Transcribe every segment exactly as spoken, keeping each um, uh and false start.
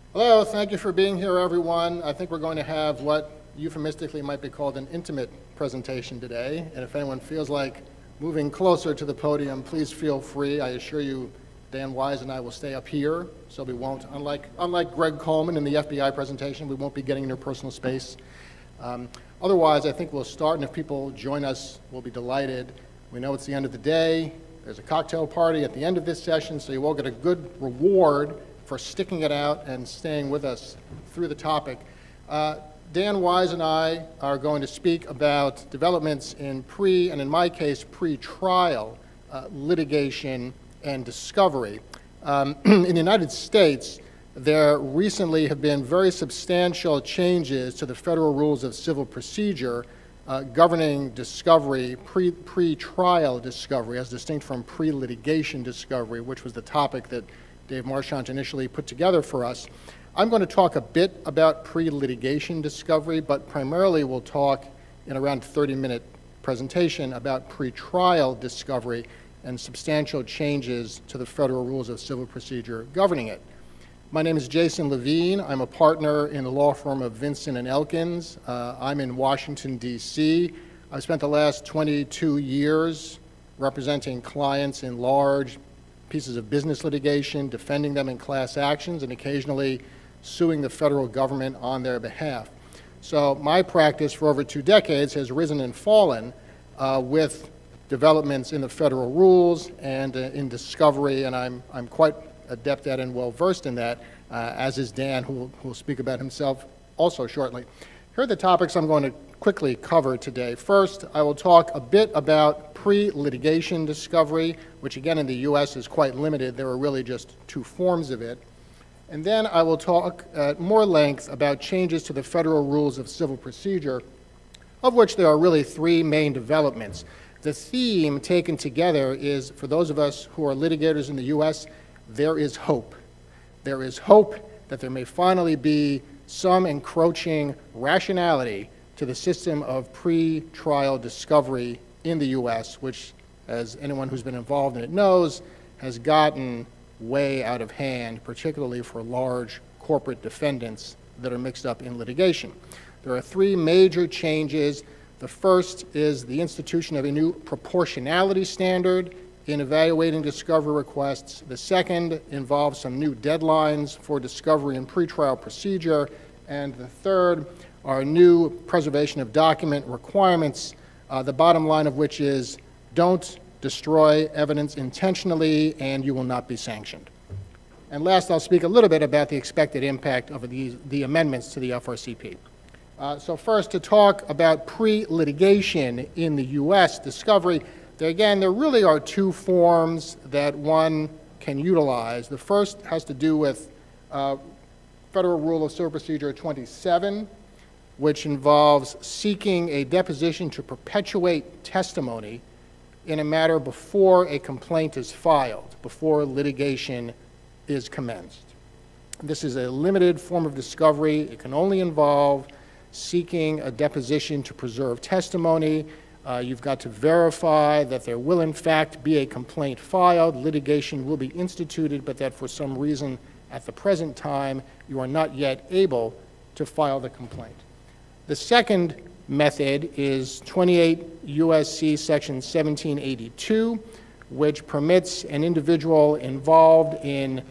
Hello, thank you for being here, everyone. I think we're going to have what euphemistically might be called an intimate presentation today, and if anyone feels like moving closer to the podium, please feel free. I assure you, Dan Wise and I will stay up here, so we won't, unlike, unlike Greg Coleman in the F B I presentation, we won't be getting into personal space. Um, otherwise, I think we'll start, and if people join us, we'll be delighted. We know it's the end of the day. There's a cocktail party at the end of this session, so you all get a good reward for sticking it out and staying with us through the topic. Uh, Dan Wise and I are going to speak about developments in pre, and in my case, pre-trial uh, litigation and discovery. Um, in the United States, there recently have been very substantial changes to the federal rules of civil procedure uh, governing discovery, pre, pre-trial discovery, as distinct from pre-litigation discovery, which was the topic that Dave Marchant initially put together for us. I'm going to talk a bit about pre-litigation discovery, but primarily we'll talk in around a thirty minute presentation about pre-trial discovery and substantial changes to the federal rules of civil procedure governing it. My name is Jason Levine. I'm a partner in the law firm of Vinson and Elkins. Uh, I'm in Washington, D C. I've spent the last twenty-two years representing clients in large pieces of business litigation, defending them in class actions, and occasionally suing the federal government on their behalf. So my practice for over two decades has risen and fallen uh, with developments in the federal rules and uh, in discovery, and I'm, I'm quite adept at and well versed in that, uh, as is Dan, who will, who will speak about himself also shortly. Here are the topics I'm going to quickly cover today. First, I will talk a bit about pre-litigation discovery, which again in the U S is quite limited. There are really just two forms of it. And then I will talk at more length about changes to the federal rules of civil procedure, of which there are really three main developments. The theme taken together is, for those of us who are litigators in the U S, there is hope. There is hope that there may finally be some encroaching rationality to the system of pre-trial discovery in the U S, which, as anyone who's been involved in it knows, has gotten way out of hand, particularly for large corporate defendants that are mixed up in litigation. There are three major changes. The first is the institution of a new proportionality standard in evaluating discovery requests. The second involves some new deadlines for discovery and pretrial procedure. And the third are new preservation of document requirements, uh, the bottom line of which is don't destroy evidence intentionally and you will not be sanctioned. And last, I'll speak a little bit about the expected impact of the, the amendments to the F R C P. Uh, so first, to talk about pre-litigation in the U S discovery, there again, there really are two forms that one can utilize. The first has to do with uh, Federal Rule of Civil Procedure twenty-seven, which involves seeking a deposition to perpetuate testimony in a matter before a complaint is filed, before litigation is commenced. This is a limited form of discovery. It can only involve seeking a deposition to preserve testimony. Uh, you've got to verify that there will in fact be a complaint filed, litigation will be instituted, but that for some reason at the present time you are not yet able to file the complaint. The second method is twenty-eight U S C section seventeen eighty-two, which permits an individual involved in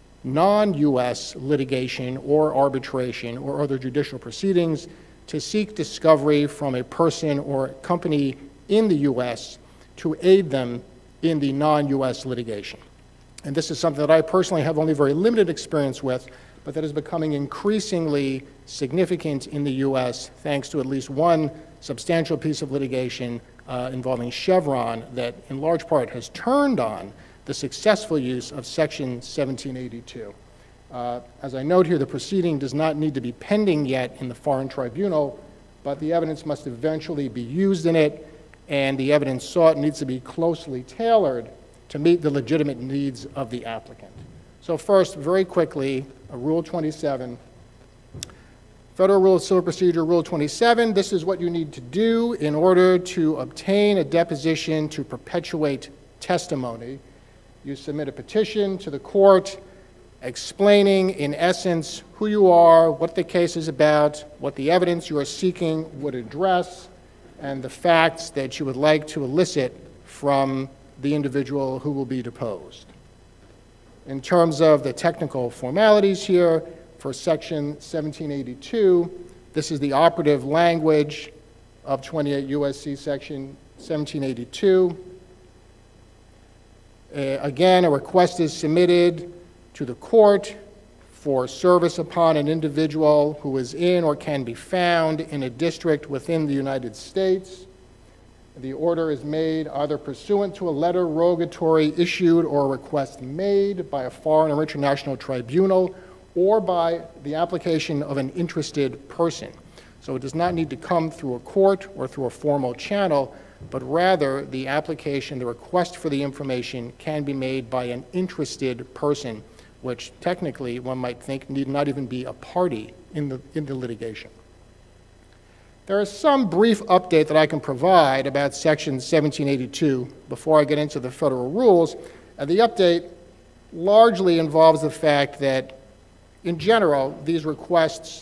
non-U S litigation or arbitration or other judicial proceedings to seek discovery from a person or company in the U S to aid them in the non-U S litigation. And this is something that I personally have only very limited experience with, but that is becoming increasingly significant in the U S thanks to at least one substantial piece of litigation uh, involving Chevron that in large part has turned on the successful use of section seventeen eighty-two. Uh, as I note here, the proceeding does not need to be pending yet in the foreign tribunal, but the evidence must eventually be used in it, and the evidence sought needs to be closely tailored to meet the legitimate needs of the applicant. So first, very quickly, uh, Rule twenty-seven. Federal Rule of Civil Procedure, Rule twenty-seven, this is what you need to do in order to obtain a deposition to perpetuate testimony. You submit a petition to the court explaining, in essence, who you are, what the case is about, what the evidence you are seeking would address, and the facts that you would like to elicit from the individual who will be deposed. In terms of the technical formalities here, for Section seventeen eighty-two, this is the operative language of twenty-eight U S C Section seventeen eighty-two. Uh, again, a request is submitted to the court for service upon an individual who is in or can be found in a district within the United States. The order is made either pursuant to a letter rogatory issued or a request made by a foreign or international tribunal or by the application of an interested person. So it does not need to come through a court or through a formal channel, but rather the application, the request for the information can be made by an interested person, which technically one might think need not even be a party in the, in the litigation. There is some brief update that I can provide about Section seventeen eighty-two before I get into the federal rules. And the update largely involves the fact that, in general, these requests,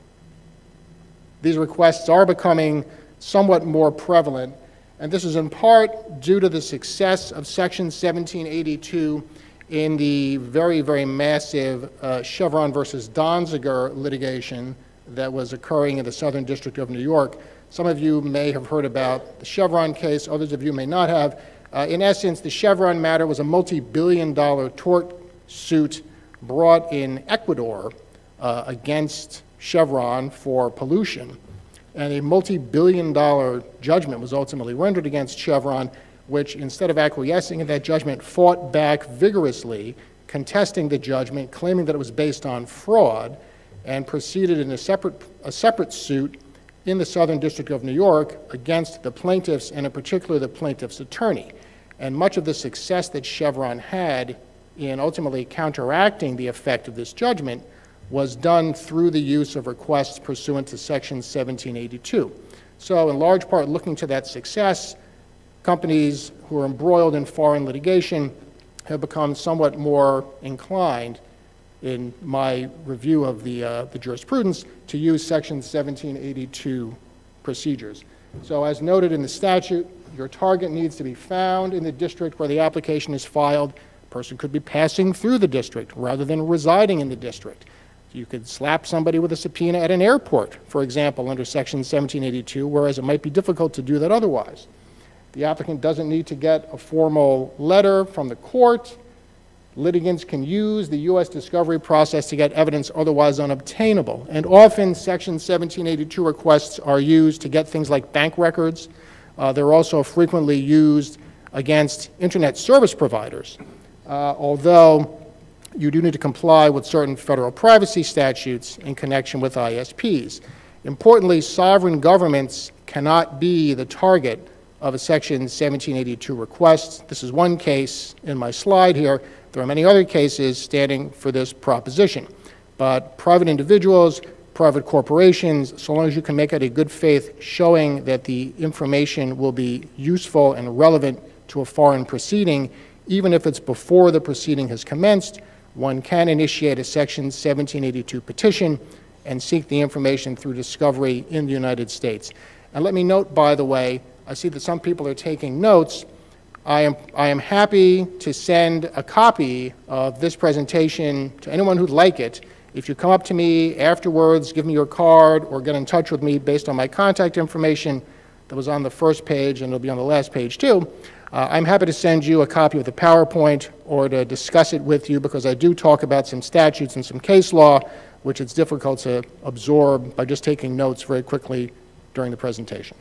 these requests are becoming somewhat more prevalent. And this is in part due to the success of Section seventeen eighty-two in the very, very massive uh, Chevron versus Donziger litigation that was occurring in the Southern District of New York. Some of you may have heard about the Chevron case, others of you may not have. Uh, in essence, the Chevron matter was a multi-billion dollar tort suit brought in Ecuador uh, against Chevron for pollution. And a multi-billion dollar judgment was ultimately rendered against Chevron, which, instead of acquiescing in that judgment, fought back vigorously, contesting the judgment, claiming that it was based on fraud, and proceeded in a separate, a separate suit in the Southern District of New York against the plaintiffs, and in particular the plaintiff's attorney. And much of the success that Chevron had in ultimately counteracting the effect of this judgment was done through the use of requests pursuant to Section seventeen eighty-two. So in large part, looking to that success, companies who are embroiled in foreign litigation have become somewhat more inclined, in my review of the, uh, the jurisprudence, to use Section seventeen eighty-two procedures. So as noted in the statute, your target needs to be found in the district where the application is filed. A person could be passing through the district rather than residing in the district. You could slap somebody with a subpoena at an airport, for example, under Section seventeen eighty-two, whereas it might be difficult to do that otherwise. The applicant doesn't need to get a formal letter from the court. Litigants can use the U S discovery process to get evidence otherwise unobtainable. And often, Section seventeen eighty-two requests are used to get things like bank records. Uh, they're also frequently used against internet service providers, uh, although you do need to comply with certain federal privacy statutes in connection with I S Ps. Importantly, sovereign governments cannot be the target of a Section seventeen eighty-two request. This is one case in my slide here. There are many other cases standing for this proposition. But private individuals, private corporations, so long as you can make it a good faith showing that the information will be useful and relevant to a foreign proceeding, even if it's before the proceeding has commenced, one can initiate a Section seventeen eighty-two petition and seek the information through discovery in the United States. And let me note, by the way, I see that some people are taking notes. I am, I am happy to send a copy of this presentation to anyone who'd like it. If you come up to me afterwards, give me your card, or get in touch with me based on my contact information that was on the first page, and it'll be on the last page too, uh, I'm happy to send you a copy of the PowerPoint or to discuss it with you, because I do talk about some statutes and some case law, which it's difficult to absorb by just taking notes very quickly during the presentation.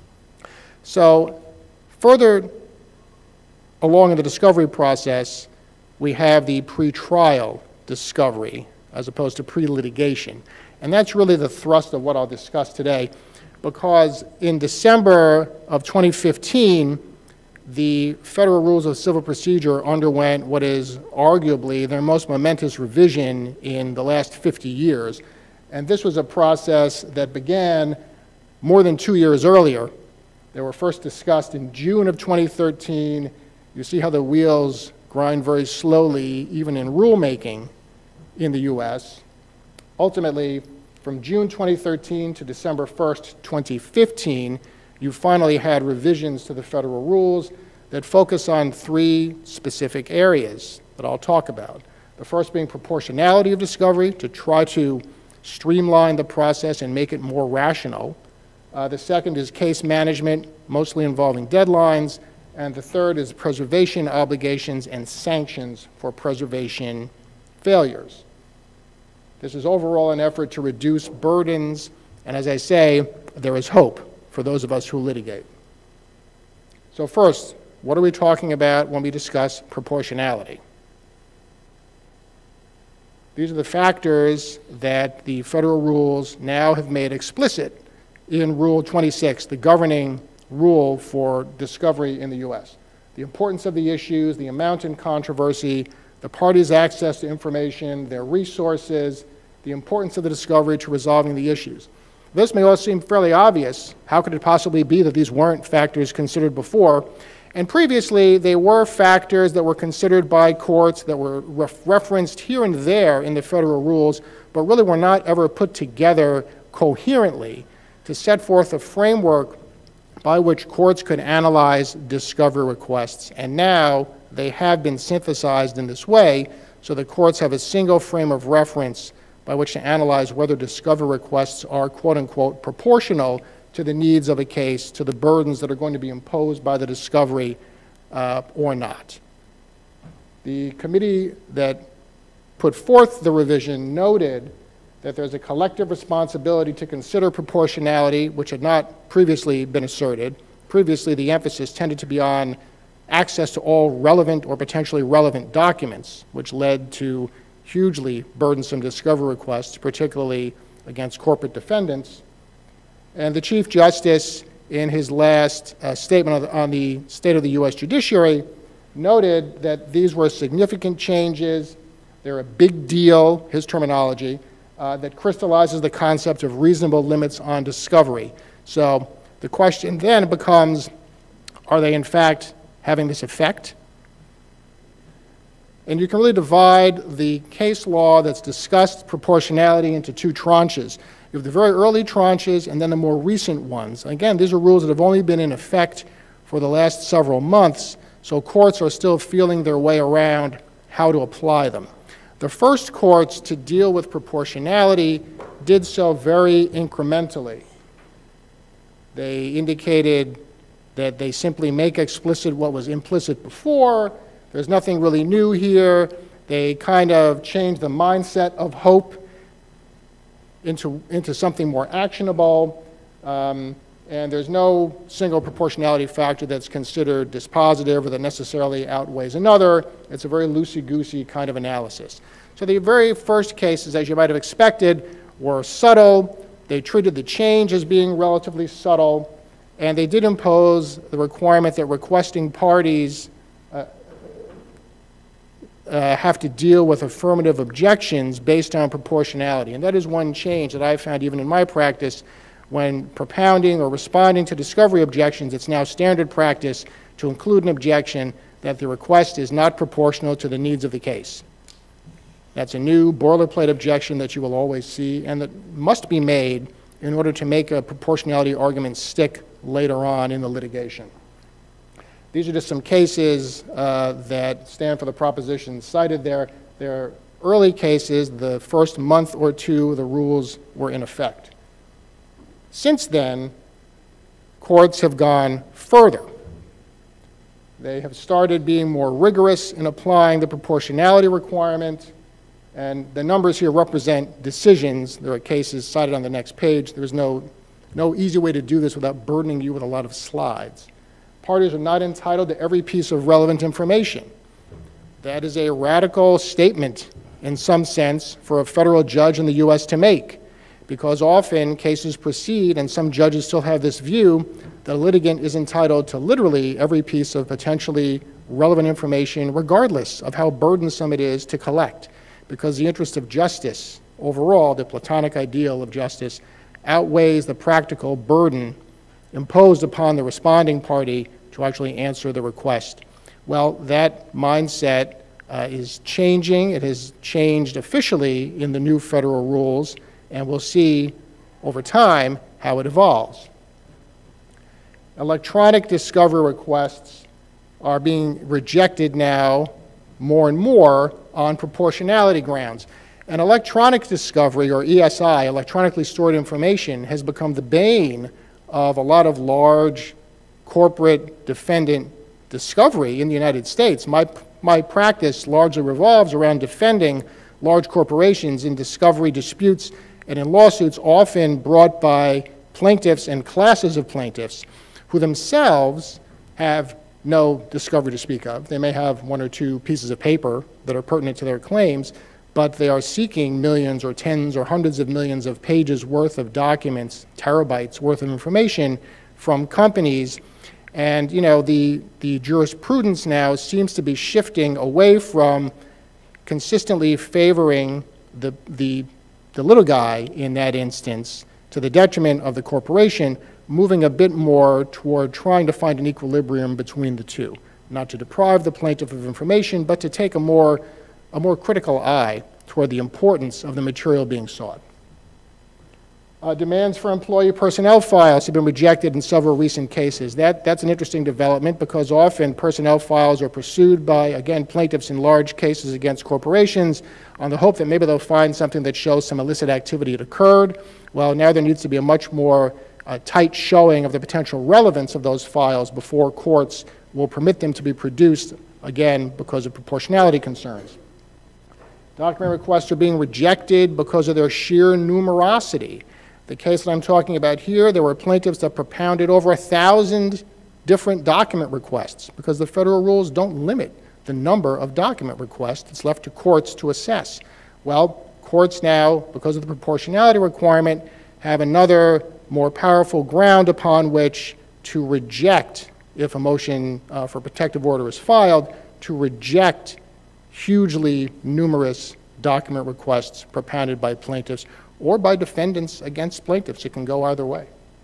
So further along in the discovery process, we have the pretrial discovery as opposed to pre-litigation. And that's really the thrust of what I'll discuss today, because in December of twenty fifteen, the Federal Rules of Civil Procedure underwent what is arguably their most momentous revision in the last fifty years. And this was a process that began more than two years earlier. They were first discussed in June of twenty thirteen. You see how the wheels grind very slowly, even in rulemaking in the U S. ultimately, from June twenty thirteen to December first, twenty fifteen, you finally had revisions to the federal rules that focus on three specific areas that I'll talk about. The first being proportionality of discovery, to try to streamline the process and make it more rational. Uh, the second is case management, mostly involving deadlines. And the third is preservation obligations and sanctions for preservation failures. This is overall an effort to reduce burdens, and as I say, there is hope for those of us who litigate. So first, what are we talking about when we discuss proportionality? These are the factors that the federal rules now have made explicit in Rule twenty-six, the governing rule for discovery in the U S. The importance of the issues, the amount in controversy, the parties' access to information, their resources, the importance of the discovery to resolving the issues. This may all seem fairly obvious. How could it possibly be that these weren't factors considered before? And previously, they were factors that were considered by courts that were ref- referenced here and there in the federal rules, but really were not ever put together coherently to set forth a framework by which courts could analyze discovery requests. And now they have been synthesized in this way, so the courts have a single frame of reference by which to analyze whether discovery requests are, quote unquote, proportional to the needs of a case, to the burdens that are going to be imposed by the discovery uh, or not. The committee that put forth the revision noted that there's a collective responsibility to consider proportionality, which had not previously been asserted. Previously, the emphasis tended to be on access to all relevant or potentially relevant documents, which led to hugely burdensome discovery requests, particularly against corporate defendants. And the Chief Justice, in his last uh, statement on the, on the state of the U S judiciary, noted that these were significant changes. They're a big deal, his terminology, uh, that crystallizes the concept of reasonable limits on discovery. So the question then becomes, are they in fact having this effect? And you can really divide the case law that's discussed proportionality into two tranches. You have the very early tranches and then the more recent ones. Again, these are rules that have only been in effect for the last several months, so courts are still feeling their way around how to apply them. The first courts to deal with proportionality did so very incrementally. They indicated that they simply make explicit what was implicit before. There's nothing really new here. They kind of changed the mindset of hope into, into something more actionable. Um, and there's no single proportionality factor that's considered dispositive or that necessarily outweighs another. It's a very loosey-goosey kind of analysis. So the very first cases, as you might have expected, were subtle. They treated the change as being relatively subtle, and they did impose the requirement that requesting parties uh, uh, have to deal with affirmative objections based on proportionality. And that is one change that I've found even in my practice. When propounding or responding to discovery objections, it's now standard practice to include an objection that the request is not proportional to the needs of the case. That's a new boilerplate objection that you will always see and that must be made in order to make a proportionality argument stick later on in the litigation. These are just some cases uh, that stand for the propositions cited there. They're early cases. The first month or two, the rules were in effect. Since then, courts have gone further. They have started being more rigorous in applying the proportionality requirement, and the numbers here represent decisions. There are cases cited on the next page. There's no, no easy way to do this without burdening you with a lot of slides. Parties are not entitled to every piece of relevant information. That is a radical statement, in some sense, for a federal judge in the U S to make, because often cases proceed and some judges still have this view that a litigant is entitled to literally every piece of potentially relevant information, regardless of how burdensome it is to collect, because the interest of justice overall, the Platonic ideal of justice, outweighs the practical burden imposed upon the responding party to actually answer the request. Well, that mindset uh, is changing. It has changed officially in the new federal rules, and we'll see over time how it evolves. Electronic discovery requests are being rejected now more and more on proportionality grounds. And electronic discovery, or E S I, electronically stored information, has become the bane of a lot of large corporate defendant discovery in the United States. My, my practice largely revolves around defending large corporations in discovery disputes and in lawsuits often brought by plaintiffs and classes of plaintiffs who themselves have no discovery to speak of. They may have one or two pieces of paper that are pertinent to their claims, but they are seeking millions or tens or hundreds of millions of pages worth of documents, terabytes worth of information from companies. And, you know, the, the jurisprudence now seems to be shifting away from consistently favoring the, the, the little guy in that instance to the detriment of the corporation, moving a bit more toward trying to find an equilibrium between the two, not to deprive the plaintiff of information, but to take a more, a more critical eye toward the importance of the material being sought. Uh, demands for employee personnel files have been rejected in several recent cases. That, that's an interesting development because often personnel files are pursued by, again, plaintiffs in large cases against corporations on the hope that maybe they'll find something that shows some illicit activity had occurred. Well, now there needs to be a much more uh, tight showing of the potential relevance of those files before courts will permit them to be produced, again, because of proportionality concerns. Document requests are being rejected because of their sheer numerosity. The case that I'm talking about here, there were plaintiffs that propounded over a thousand different document requests because the federal rules don't limit the number of document requests. It's left to courts to assess. Well, courts now, because of the proportionality requirement, have another more powerful ground upon which to reject, if a motion uh, for protective order is filed, to reject hugely numerous document requests propounded by plaintiffs or by defendants against plaintiffs. It can go either way.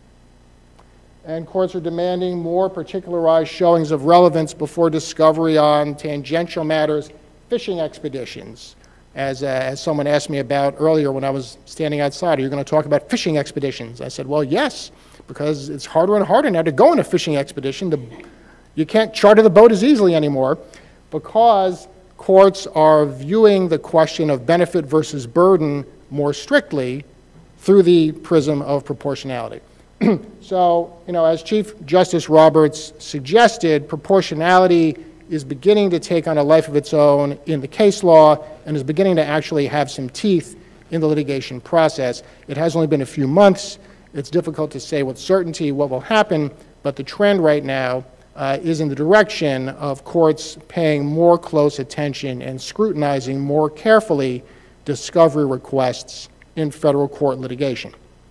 And courts are demanding more particularized showings of relevance before discovery on tangential matters, fishing expeditions. As, uh, as someone asked me about earlier when I was standing outside, are you going to talk about fishing expeditions? I said, well, yes, because it's harder and harder now to go on a fishing expedition. The, you can't charter the boat as easily anymore because courts are viewing the question of benefit versus burden more strictly through the prism of proportionality. So, you know, as Chief Justice Roberts suggested, proportionality is beginning to take on a life of its own in the case law and is beginning to actually have some teeth in the litigation process. It has only been a few months. It's difficult to say with certainty what will happen, but the trend right now uh, is in the direction of courts paying more close attention and scrutinizing more carefully discovery requests in federal court litigation.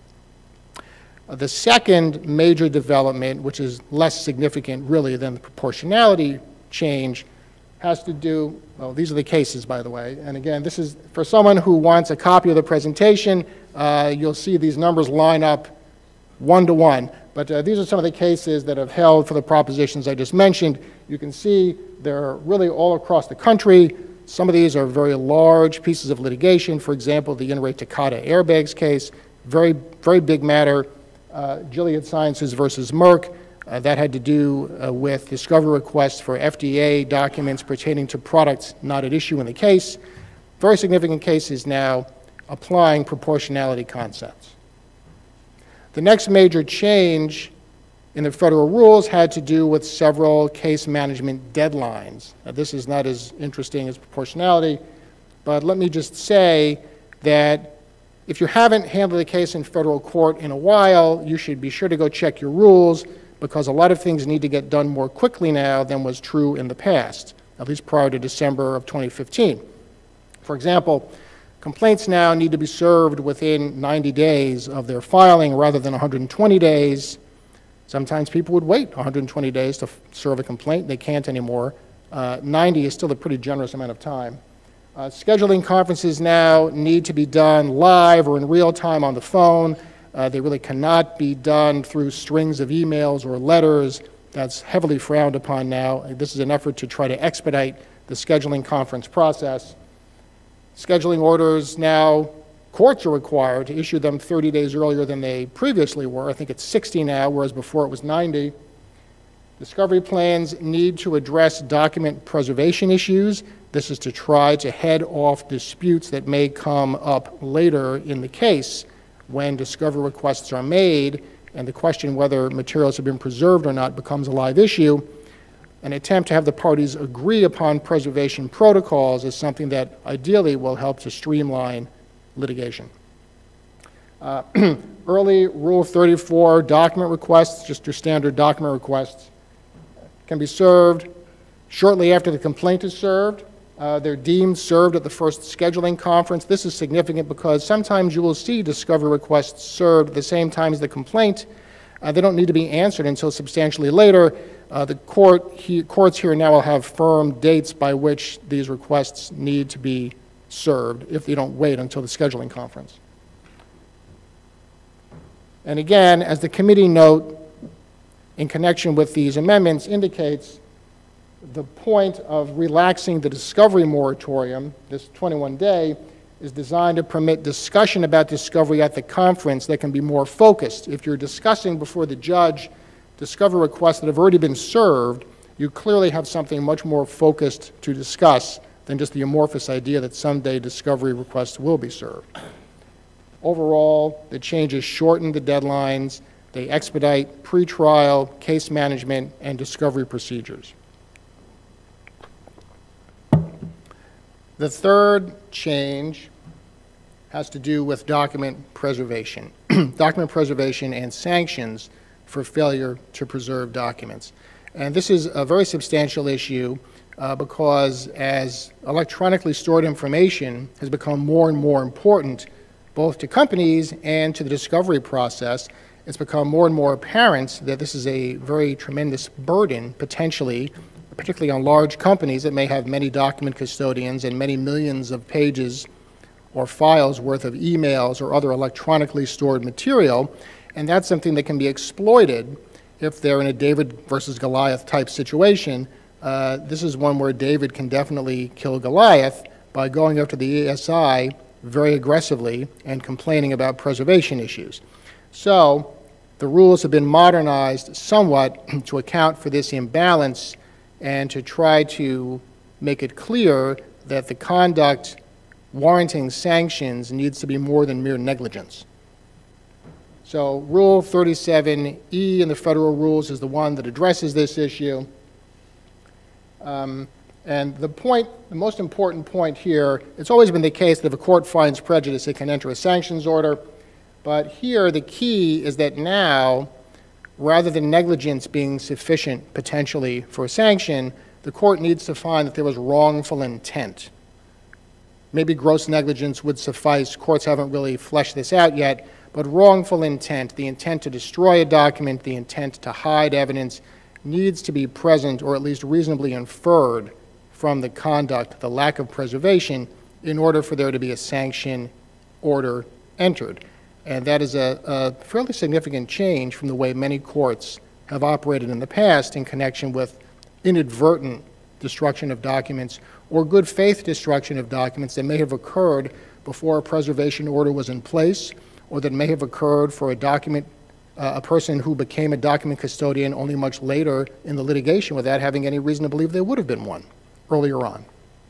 Uh, the second major development, which is less significant really than the proportionality change, has to do, well, these are the cases, by the way, and again, this is, for someone who wants a copy of the presentation, uh, you'll see these numbers line up one to one, but uh, these are some of the cases that have held for the propositions I just mentioned. You can see they're really all across the country. Some of these are very large pieces of litigation. For example, the In re Takata airbags case, very, very big matter. Uh, Gilead Sciences versus Merck, uh, that had to do uh, with discovery requests for F D A documents pertaining to products not at issue in the case. Very significant cases now applying proportionality concepts. The next major change in the federal rules had to do with several case management deadlines. Now, this is not as interesting as proportionality, but let me just say that if you haven't handled a case in federal court in a while, you should be sure to go check your rules because a lot of things need to get done more quickly now than was true in the past, at least prior to December of twenty fifteen. For example, complaints now need to be served within ninety days of their filing rather than one hundred twenty days. Sometimes people would wait one hundred twenty days to serve a complaint. They can't anymore. Uh, ninety is still a pretty generous amount of time. Uh, scheduling conferences now need to be done live or in real time on the phone. Uh, they really cannot be done through strings of emails or letters. That's heavily frowned upon now. This is an effort to try to expedite the scheduling conference process. Scheduling orders now, courts are required to issue them thirty days earlier than they previously were. I think it's sixty now, whereas before it was ninety. Discovery plans need to address document preservation issues. This is to try to head off disputes that may come up later in the case when discovery requests are made and the question whether materials have been preserved or not becomes a live issue. An attempt to have the parties agree upon preservation protocols is something that ideally will help to streamline litigation. Uh, early Rule thirty-four document requests, just your standard document requests, can be served shortly after the complaint is served. Uh, they're deemed served at the first scheduling conference. This is significant because sometimes you will see discovery requests served at the same time as the complaint. Uh, they don't need to be answered until substantially later. Uh, the court he, courts here now will have firm dates by which these requests need to be served if they don't wait until the scheduling conference. And again, as the committee note in connection with these amendments indicates, the point of relaxing the discovery moratorium, this twenty-one day, is designed to permit discussion about discovery at the conference that can be more focused. If you're discussing before the judge discovery requests that have already been served, you clearly have something much more focused to discuss than just the amorphous idea that someday discovery requests will be served. Overall, the changes shorten the deadlines, they expedite pretrial, case management, and discovery procedures. The third change has to do with document preservation. Document preservation and sanctions for failure to preserve documents. And this is a very substantial issue uh, because as electronically stored information has become more and more important both to companies and to the discovery process, it's become more and more apparent that this is a very tremendous burden potentially, particularly on large companies that may have many document custodians and many millions of pages or files worth of emails or other electronically stored material, and that's something that can be exploited if they're in a David versus Goliath type situation. Uh, this is one where David can definitely kill Goliath by going after the E S I very aggressively and complaining about preservation issues. So the rules have been modernized somewhat to account for this imbalance and to try to make it clear that the conduct warranting sanctions needs to be more than mere negligence. So Rule thirty-seven E in the federal rules is the one that addresses this issue. Um, and the point, the most important point here, it's always been the case that if a court finds prejudice, it can enter a sanctions order. But here the key is that now, rather than negligence being sufficient potentially for a sanction, the court needs to find that there was wrongful intent. Maybe gross negligence would suffice. Courts haven't really fleshed this out yet, but wrongful intent, the intent to destroy a document, the intent to hide evidence, needs to be present or at least reasonably inferred from the conduct, the lack of preservation, in order for there to be a sanction order entered. And that is a, a fairly significant change from the way many courts have operated in the past in connection with inadvertent destruction of documents or good faith destruction of documents that may have occurred before a preservation order was in place, or that may have occurred for a document, uh, a person who became a document custodian only much later in the litigation without having any reason to believe there would have been one earlier on.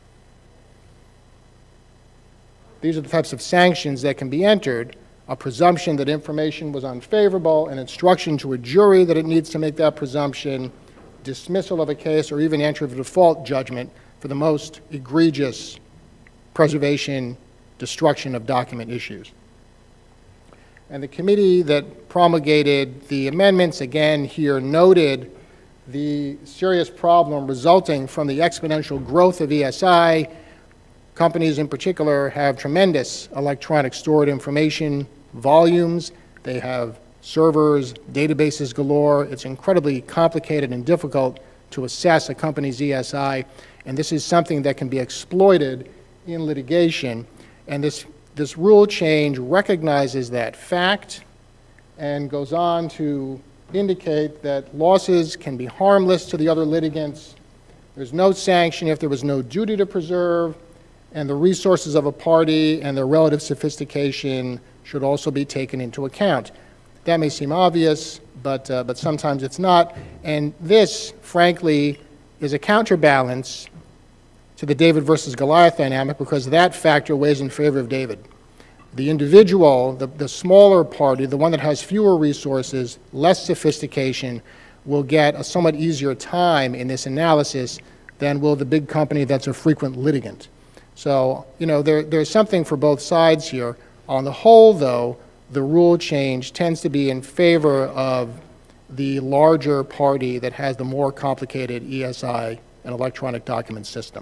These are the types of sanctions that can be entered: a presumption that information was unfavorable, an instruction to a jury that it needs to make that presumption, dismissal of a case, or even entry of a default judgment for the most egregious preservation, destruction of document issues. And the committee that promulgated the amendments, again here noted the serious problem resulting from the exponential growth of E S I. Companies in particular have tremendous electronic stored information volumes. They have servers, databases galore. It's incredibly complicated and difficult to assess a company's E S I, and this is something that can be exploited in litigation. And this, this rule change recognizes that fact and goes on to indicate that losses can be harmless to the other litigants. There's no sanction if there was no duty to preserve, and the resources of a party and their relative sophistication should also be taken into account. That may seem obvious, but, uh, but sometimes it's not. And this, frankly, is a counterbalance to the David versus Goliath dynamic, because that factor weighs in favor of David. The individual, the, the smaller party, the one that has fewer resources, less sophistication, will get a somewhat easier time in this analysis than will the big company that's a frequent litigant. So, you know, there, there's something for both sides here. On the whole, though, the rule change tends to be in favor of the larger party that has the more complicated E S I and electronic document system.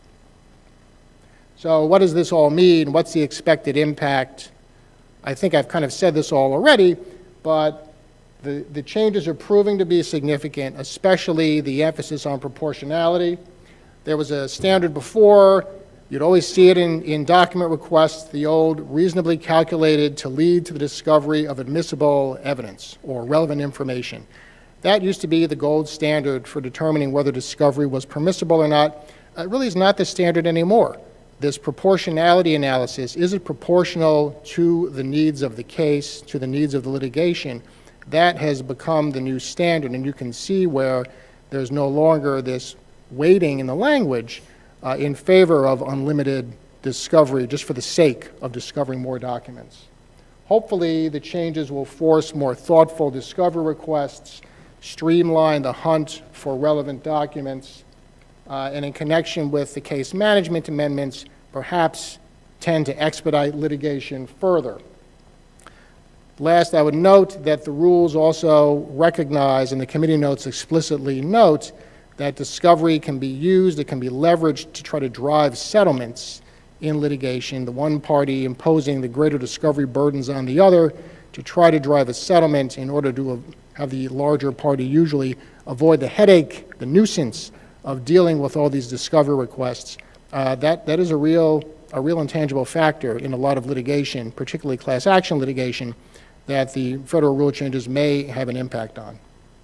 So what does this all mean? What's the expected impact? I think I've kind of said this all already, but the, the changes are proving to be significant, especially the emphasis on proportionality. There was a standard before. You'd always see it in, in document requests, the old reasonably calculated to lead to the discovery of admissible evidence or relevant information. That used to be the gold standard for determining whether discovery was permissible or not. It really is not the standard anymore. This proportionality analysis, is it proportional to the needs of the case, to the needs of the litigation? That has become the new standard, and you can see where there's no longer this weighting in the language uh, in favor of unlimited discovery just for the sake of discovering more documents. Hopefully, the changes will force more thoughtful discovery requests, streamline the hunt for relevant documents, uh, and in connection with the case management amendments, perhaps tend to expedite litigation further. Last, I would note that the rules also recognize, and the committee notes explicitly note, that discovery can be used, it can be leveraged to try to drive settlements in litigation, the one party imposing the greater discovery burdens on the other to try to drive a settlement in order to have the larger party usually avoid the headache, the nuisance of dealing with all these discovery requests. Uh, that, that is a real, a real intangible factor in a lot of litigation, particularly class action litigation, that the federal rule changes may have an impact on.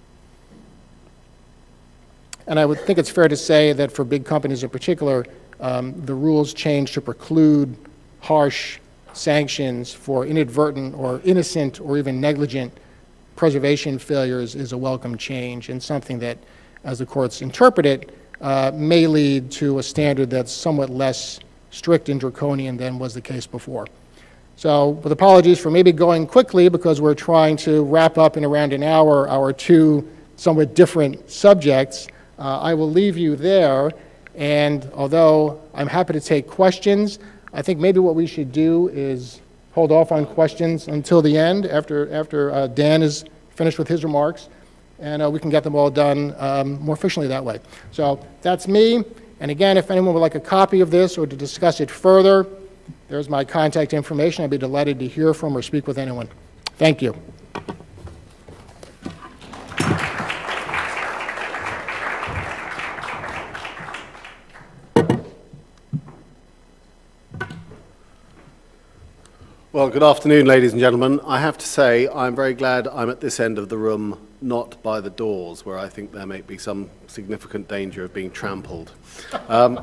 And I would think it's fair to say that for big companies in particular, um, the rules change to preclude harsh sanctions for inadvertent or innocent or even negligent preservation failures is a welcome change, and something that, as the courts interpret it, uh, may lead to a standard that's somewhat less strict and draconian than was the case before. So, with apologies for maybe going quickly, because we're trying to wrap up in around an hour our two somewhat different subjects, uh, I will leave you there. And although I'm happy to take questions, I think maybe what we should do is hold off on questions until the end, after, after uh, Dan is finished with his remarks, and uh, we can get them all done um, more efficiently that way. So that's me. And again, if anyone would like a copy of this or to discuss it further, there's my contact information. I'd be delighted to hear from or speak with anyone. Thank you. Well, good afternoon, ladies and gentlemen. I have to say I'm very glad I'm at this end of the room, not by the doors, where I think there may be some significant danger of being trampled. Um,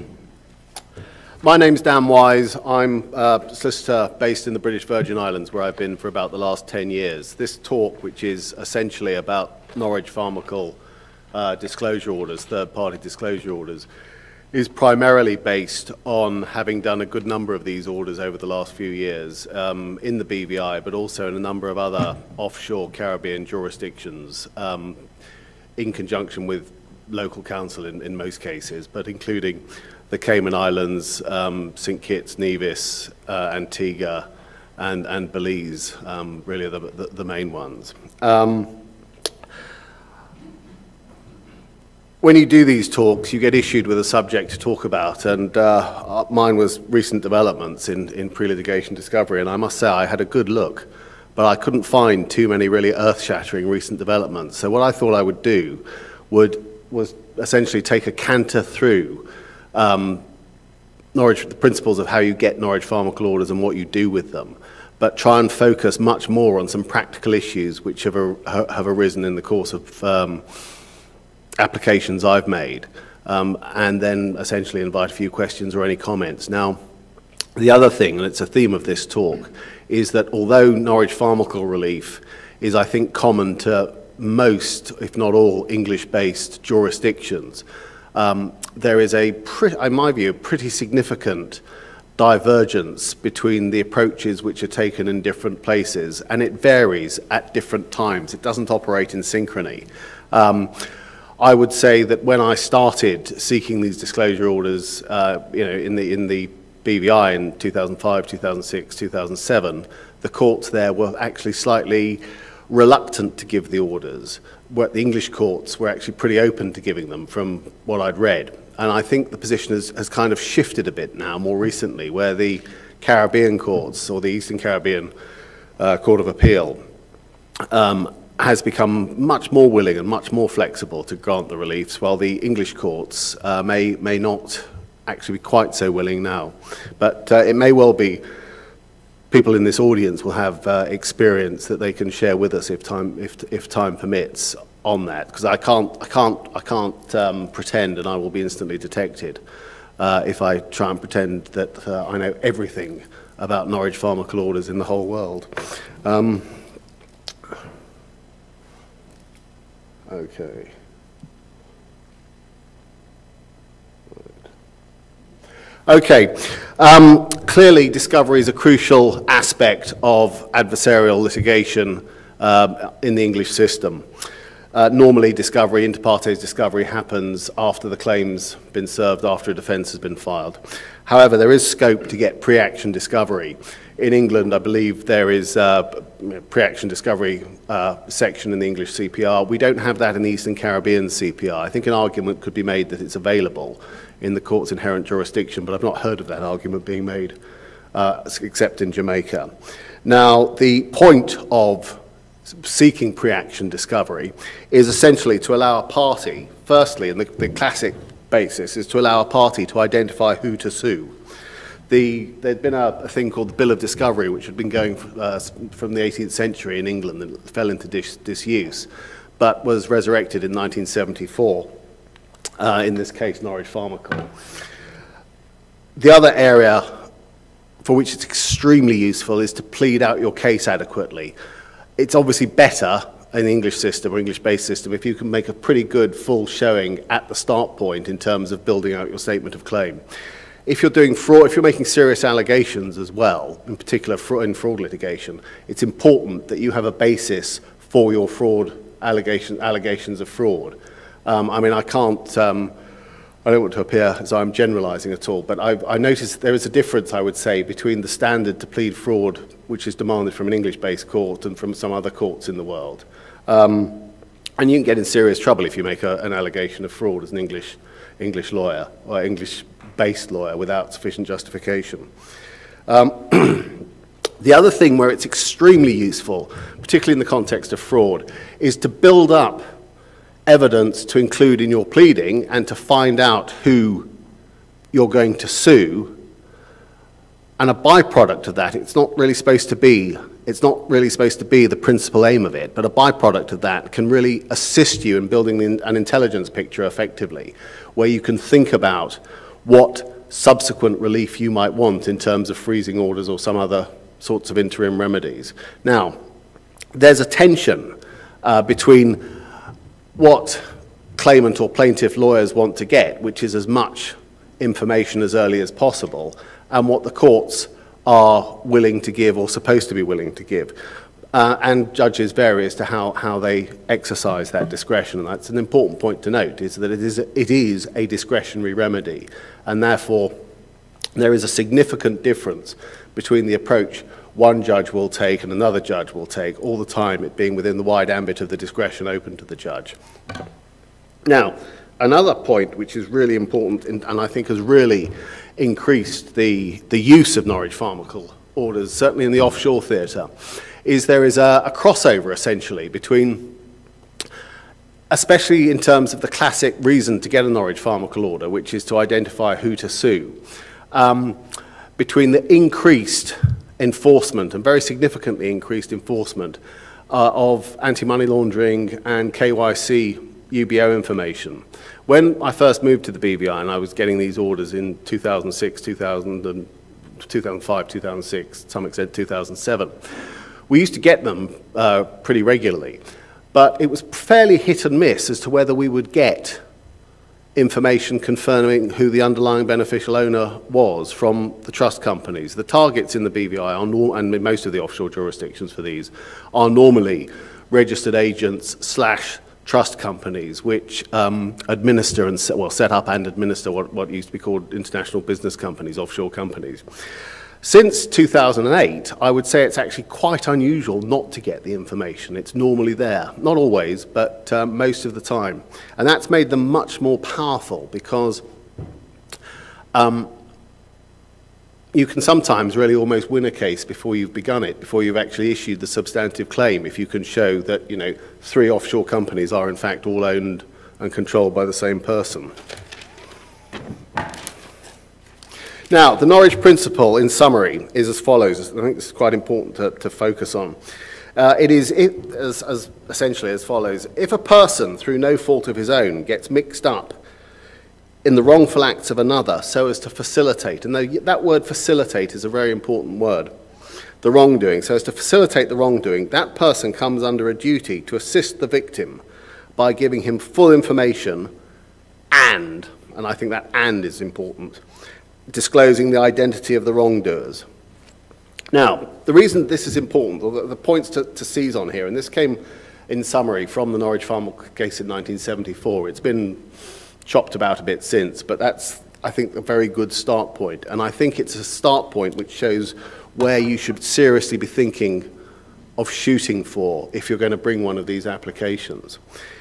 my name's Dan Wise. I'm a solicitor based in the British Virgin Islands, where I've been for about the last ten years. This talk, which is essentially about Norwich Pharmacal uh, disclosure orders, third-party disclosure orders, is primarily based on having done a good number of these orders over the last few years um, in the B V I, but also in a number of other offshore Caribbean jurisdictions, um, in conjunction with local counsel in, in most cases, but including the Cayman Islands, um, Saint Kitts, Nevis, uh, Antigua, and, and Belize, um, really the, the, the main ones. Um, When you do these talks, you get issued with a subject to talk about, and uh, mine was recent developments in, in pre-litigation discovery, and I must say I had a good look, but I couldn't find too many really earth-shattering recent developments. So what I thought I would do would, was essentially take a canter through um, Norwich, the principles of how you get Norwich Pharmacal orders and what you do with them, but try and focus much more on some practical issues which have, have arisen in the course of um, applications I've made, um, and then essentially invite a few questions or any comments. Now, the other thing, and it's a theme of this talk, is that although Norwich pharmacal relief is, I think, common to most, if not all, English-based jurisdictions, um, there is a, in my view, a pretty significant divergence between the approaches which are taken in different places, and it varies at different times. It doesn't operate in synchrony. Um, I would say that when I started seeking these disclosure orders, uh, you know, in the in the B V I in two thousand five, two thousand six, two thousand seven, the courts there were actually slightly reluctant to give the orders, where the English courts were actually pretty open to giving them from what I'd read. And I think the position has, has kind of shifted a bit now, more recently, where the Caribbean courts, or the Eastern Caribbean uh, Court of Appeal, um, has become much more willing and much more flexible to grant the reliefs, while the English courts uh, may, may not actually be quite so willing now. But uh, it may well be people in this audience will have uh, experience that they can share with us if time, if, if time permits on that, because I can't, I can't, I can't um, pretend, and I will be instantly detected uh, if I try and pretend that uh, I know everything about Norwich pharmacal orders in the whole world. Um, okay. Okay, um, clearly discovery is a crucial aspect of adversarial litigation um, in the English system. Uh, normally discovery, inter partes discovery, happens after the claim's been served, after a defence has been filed. However, there is scope to get pre-action discovery. In England, I believe there is a pre-action discovery uh, section in the English C P R. We don't have that in the Eastern Caribbean C P R. I think an argument could be made that it's available in the court's inherent jurisdiction, but I've not heard of that argument being made uh, except in Jamaica. Now, the point of seeking pre-action discovery is essentially to allow a party, firstly, and the, the classic basis is to allow a party to identify who to sue. The, there'd been a, a thing called the Bill of Discovery, which had been going uh, from the eighteenth century in England and fell into dis disuse, but was resurrected in nineteen seventy-four, uh, in this case Norwich pharmacal. The other area for which it's extremely useful is to plead out your case adequately. It's obviously better in the English system or English-based system if you can make a pretty good full showing at the start point in terms of building out your statement of claim. If you're doing fraud, if you're making serious allegations as well, in particular in fraud litigation, it's important that you have a basis for your fraud allegation, allegations of fraud. Um, I mean, I can't, um, I don't want to appear as I'm generalizing at all, but I've, I noticed there is a difference, I would say, between the standard to plead fraud, which is demanded from an English-based court, and from some other courts in the world. Um, and you can get in serious trouble if you make a, an allegation of fraud as an English, English lawyer, or English-based lawyer, without sufficient justification. Um, the other thing where it's extremely useful, particularly in the context of fraud, is to build up evidence to include in your pleading and to find out who you're going to sue. And a byproduct of that, it's not really supposed to be, it's not really supposed to be the principal aim of it, but a byproduct of that can really assist you in building an intelligence picture effectively, where you can think about what subsequent relief you might want in terms of freezing orders or some other sorts of interim remedies. Now, there's a tension uh, between what claimant or plaintiff lawyers want to get, which is as much information as early as possible, and what the courts are willing to give or supposed to be willing to give. Uh, and judges vary as to how, how they exercise that discretion. And that's an important point to note, is that it is, a, it is a discretionary remedy, and therefore there is a significant difference between the approach one judge will take and another judge will take, all the time it being within the wide ambit of the discretion open to the judge. Now, another point which is really important, and, and I think has really increased the, the use of Norwich pharmacal orders, certainly in the offshore theatre, is there is a, a crossover essentially between, especially in terms of the classic reason to get a Norwich pharmacal order, which is to identify who to sue, um, between the increased enforcement, and very significantly increased enforcement, uh, of anti-money laundering and K Y C U B O information. When I first moved to the B V I and I was getting these orders in two thousand six, two thousand, and two thousand five, two thousand six, to some extent two thousand seven, we used to get them uh, pretty regularly, but it was fairly hit and miss as to whether we would get information confirming who the underlying beneficial owner was from the trust companies. The targets in the B V I, are norm and in most of the offshore jurisdictions for these, are normally registered agents slash trust companies which um, administer and set, well, set up and administer what, what used to be called international business companies, offshore companies. Since two thousand eight, I would say it's actually quite unusual not to get the information. It's normally there. Not always, but um, most of the time. And that's made them much more powerful because um, you can sometimes really almost win a case before you've begun it, before you've actually issued the substantive claim, if you can show that, you know, three offshore companies are in fact all owned and controlled by the same person. Now, the Norwich Principle, in summary, is as follows. I think this is quite important to, to focus on. Uh, it is it, as, as essentially as follows. If a person, through no fault of his own, gets mixed up in the wrongful acts of another so as to facilitate, and that word facilitate is a very important word, the wrongdoing, so as to facilitate the wrongdoing, that person comes under a duty to assist the victim by giving him full information and, and I think that and is important, disclosing the identity of the wrongdoers. Now, the reason this is important, or the, the points to, to seize on here, and this came in summary from the Norwich Pharmacal case in nineteen seventy-four. It's been chopped about a bit since, but that's, I think, a very good start point. And I think it's a start point which shows where you should seriously be thinking of shooting for if you're going to bring one of these applications.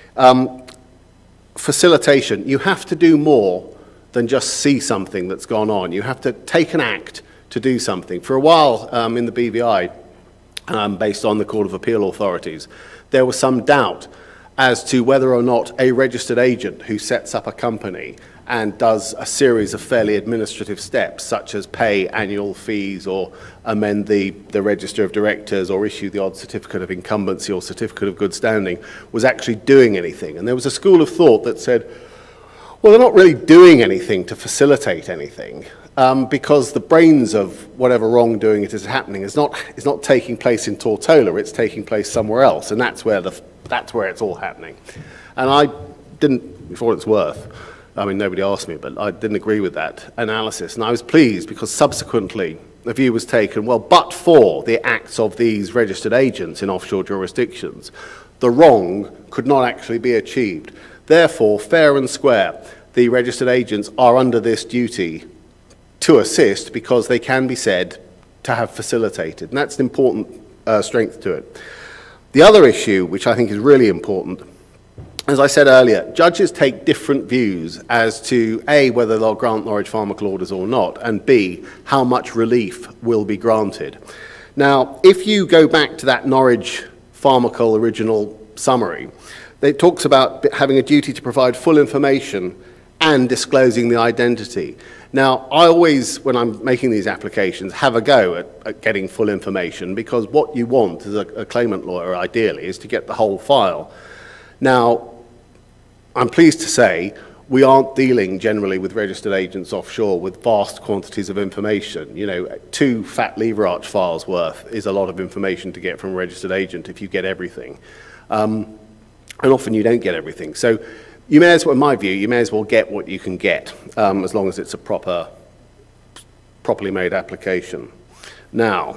Um, facilitation, you have to do more than just see something that's gone on. You have to take an act to do something. For a while um, in the B V I, um, based on the Court of Appeal authorities, there was some doubt as to whether or not a registered agent who sets up a company and does a series of fairly administrative steps, such as pay annual fees or amend the, the register of directors or issue the odd certificate of incumbency or certificate of good standing, was actually doing anything. And there was a school of thought that said, well, they're not really doing anything to facilitate anything um, because the brains of whatever wrongdoing it is happening is not, is not taking place in Tortola, it's taking place somewhere else, and that's where, the, that's where it's all happening. And I didn't, for what it's worth, I mean, nobody asked me, but I didn't agree with that analysis. And I was pleased because subsequently the view was taken, well, but for the acts of these registered agents in offshore jurisdictions, the wrong could not actually be achieved. Therefore, fair and square, the registered agents are under this duty to assist because they can be said to have facilitated. And that's an important uh, strength to it. The other issue, which I think is really important, as I said earlier, judges take different views as to A, whether they'll grant Norwich Pharmacal orders or not, and B, how much relief will be granted. Now, if you go back to that Norwich Pharmacal original summary, it talks about having a duty to provide full information and disclosing the identity. Now, I always, when I'm making these applications, have a go at, at getting full information because what you want as a, a claimant lawyer, ideally, is to get the whole file. Now, I'm pleased to say we aren't dealing generally with registered agents offshore with vast quantities of information. You know, two fat lever arch files worth is a lot of information to get from a registered agent if you get everything. Um, and often you don't get everything. So you may as well, in my view, you may as well get what you can get, um, as long as it's a proper, properly made application. Now,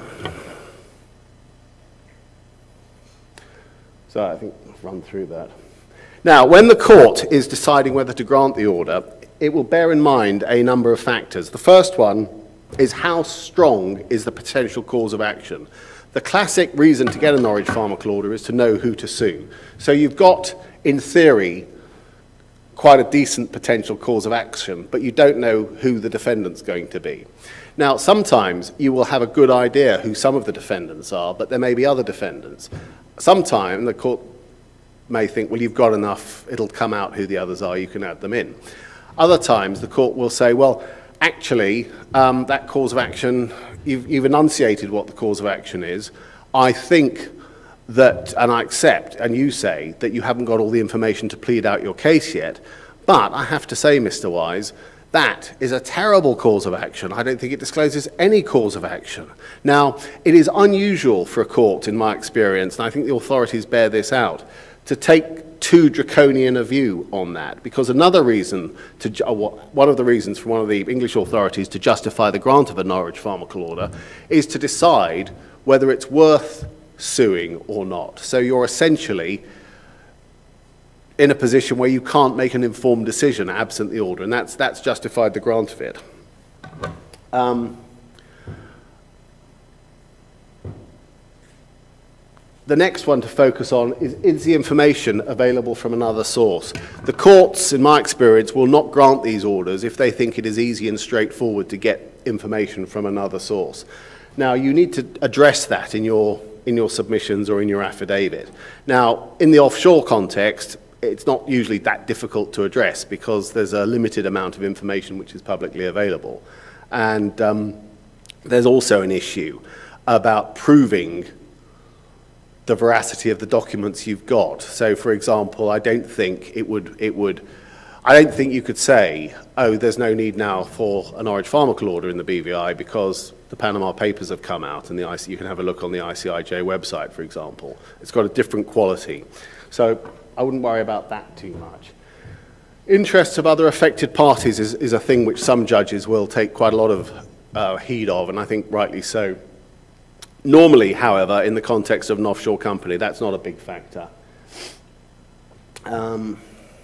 so I think I've run through that. Now, when the court is deciding whether to grant the order, it will bear in mind a number of factors. The first one is how strong is the potential cause of action. The classic reason to get a Norwich Pharmacal order is to know who to sue. So you've got, in theory, quite a decent potential cause of action, but you don't know who the defendant's going to be. Now, sometimes you will have a good idea who some of the defendants are, but there may be other defendants. Sometimes the court may think, well, you've got enough, it'll come out who the others are, you can add them in. Other times the court will say, well, actually, um, that cause of action, you've, you've enunciated what the cause of action is. I think that, and I accept, and you say, that you haven't got all the information to plead out your case yet, but I have to say, Mister Wise, that is a terrible cause of action. I don't think it discloses any cause of action. Now, it is unusual for a court, in my experience, and I think the authorities bear this out, to take too draconian a view on that, because another reason, to, one of the reasons for one of the English authorities to justify the grant of a Norwich Pharmacal Order is to decide whether it's worth suing or not. So you're essentially in a position where you can't make an informed decision absent the order, and that's, that's justified the grant of it. Um, the next one to focus on is, is the information available from another source. The courts, in my experience, will not grant these orders if they think it is easy and straightforward to get information from another source. Now, you need to address that in your in your submissions or in your affidavit. Now, in the offshore context, it's not usually that difficult to address because there's a limited amount of information which is publicly available. And um, there's also an issue about proving the veracity of the documents you've got. So, for example, I don't think it would, it would, I don't think you could say, oh, there's no need now for a Norwich Pharmacal Order in the B V I because the Panama Papers have come out, and the I C, you can have a look on the I C I J website, for example. It's got a different quality. So I wouldn't worry about that too much. Interests of other affected parties is, is a thing which some judges will take quite a lot of uh, heed of, and I think rightly so. Normally, however, in the context of an offshore company, that's not a big factor. Um,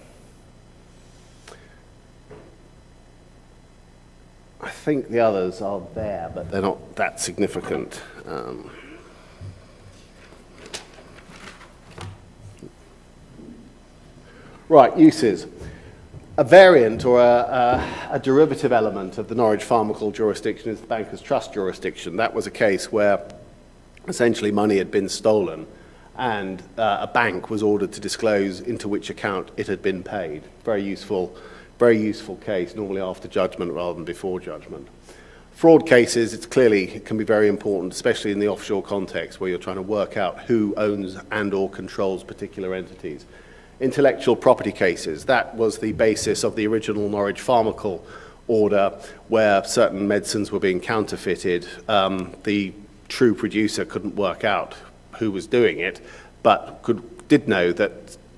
I think the others are there, but they're not that significant. Um, right, uses. A variant or a, a, a derivative element of the Norwich Pharmacal jurisdiction is the banker's trust jurisdiction. That was a case where essentially money had been stolen and uh, a bank was ordered to disclose into which account it had been paid. Very useful. Very useful case, normally after judgment rather than before judgment. Fraud cases, it's clearly, it can be very important, especially in the offshore context where you're trying to work out who owns and or controls particular entities. Intellectual property cases, that was the basis of the original Norwich Pharmacal Order where certain medicines were being counterfeited. Um, the true producer couldn't work out who was doing it, but could, did know that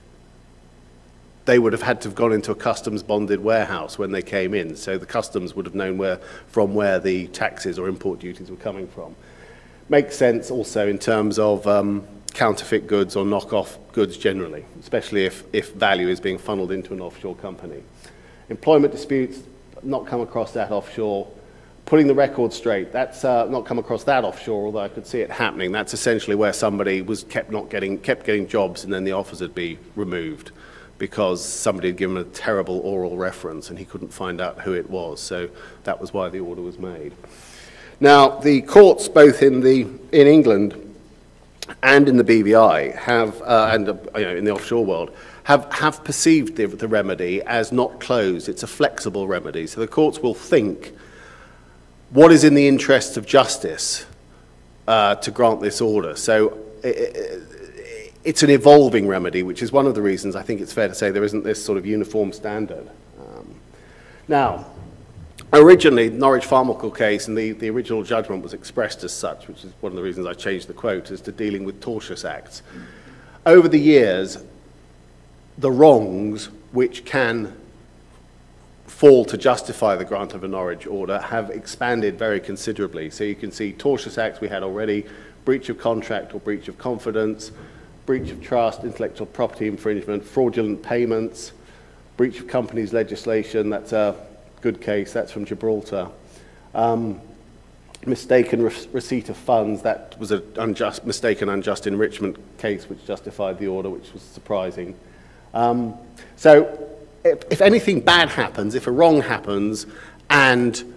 they would have had to have gone into a customs bonded warehouse when they came in, so the customs would have known where, from where the taxes or import duties were coming from. Makes sense also in terms of um, counterfeit goods or knockoff goods generally, especially if, if value is being funneled into an offshore company. Employment disputes, not come across that offshore. Putting the record straight, that's uh, not come across that offshore, although I could see it happening. That's essentially where somebody was kept not getting, kept getting jobs and then the offers would be removed, because somebody had given a terrible oral reference and he couldn't find out who it was. So that was why the order was made. Now, the courts, both in, the, in England and in the B V I, have, uh, and uh, you know, in the offshore world, have, have perceived the, the remedy as not closed. It's a flexible remedy. So the courts will think, what is in the interests of justice uh, to grant this order? So it, it, it's an evolving remedy, which is one of the reasons I think it's fair to say there isn't this sort of uniform standard. Um, now, originally, the Norwich Pharmacal case, and the, the original judgment was expressed as such, which is one of the reasons I changed the quote, as to dealing with tortious acts. Over the years, the wrongs which can fall to justify the grant of a Norwich order have expanded very considerably. So you can see tortious acts we had already, breach of contract or breach of confidence, breach of trust, intellectual property infringement, fraudulent payments, breach of companies legislation, that's a good case, that's from Gibraltar. Um, mistaken re receipt of funds, that was an unjust, mistaken unjust enrichment case which justified the order, which was surprising. Um, so if, if anything bad happens, if a wrong happens, and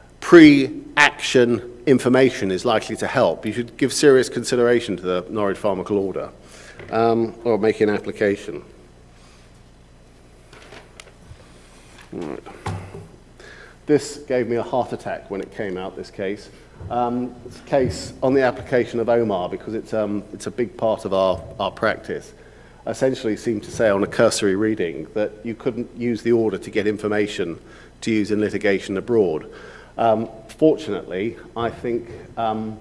pre-action information is likely to help, you should give serious consideration to the Norwich Pharmacal Order. Um, or make an application. Right. This gave me a heart attack when it came out, this case. Um, it's a case on the application of Omar because it's, um, it's a big part of our, our practice. Essentially seemed to say on a cursory reading that you couldn't use the order to get information to use in litigation abroad. Um, fortunately, I think um,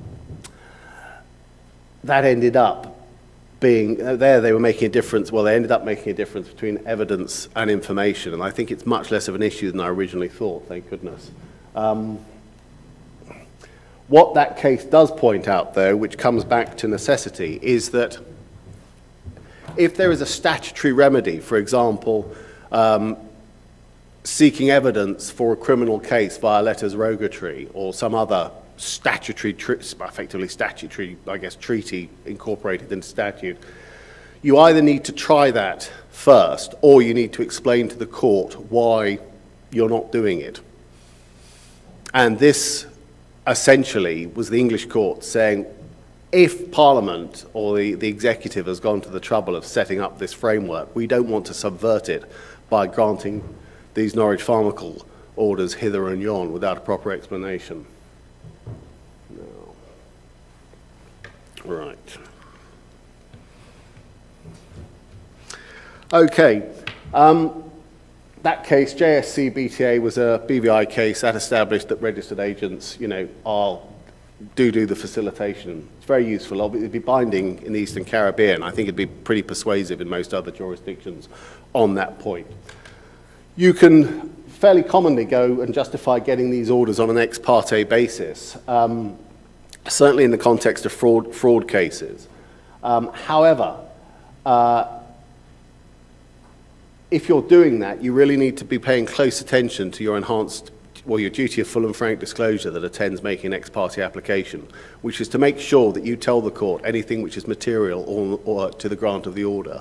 that ended up being, uh, there they were making a difference, well they ended up making a difference between evidence and information, and I think it's much less of an issue than I originally thought, thank goodness. Um, what that case does point out though, which comes back to necessity, is that if there is a statutory remedy, for example, um, seeking evidence for a criminal case via letters rogatory or some other statutory, effectively statutory, I guess, treaty incorporated into statute, you either need to try that first or you need to explain to the court why you're not doing it. And this essentially was the English court saying, if Parliament or the, the executive has gone to the trouble of setting up this framework, we don't want to subvert it by granting these Norwich Pharmacal orders hither and yon without a proper explanation. No. Right. Okay. Um, that case, J S C B T A, was a B V I case that established that registered agents, you know, are do do the facilitation. It's very useful. It'd be binding in the Eastern Caribbean. I think it'd be pretty persuasive in most other jurisdictions on that point. You can fairly commonly go and justify getting these orders on an ex parte basis, um, certainly in the context of fraud, fraud cases. Um, however, uh, if you're doing that, you really need to be paying close attention to your enhanced well, your duty of full and frank disclosure that attends making an ex parte application, which is to make sure that you tell the court anything which is material or, or to the grant of the order.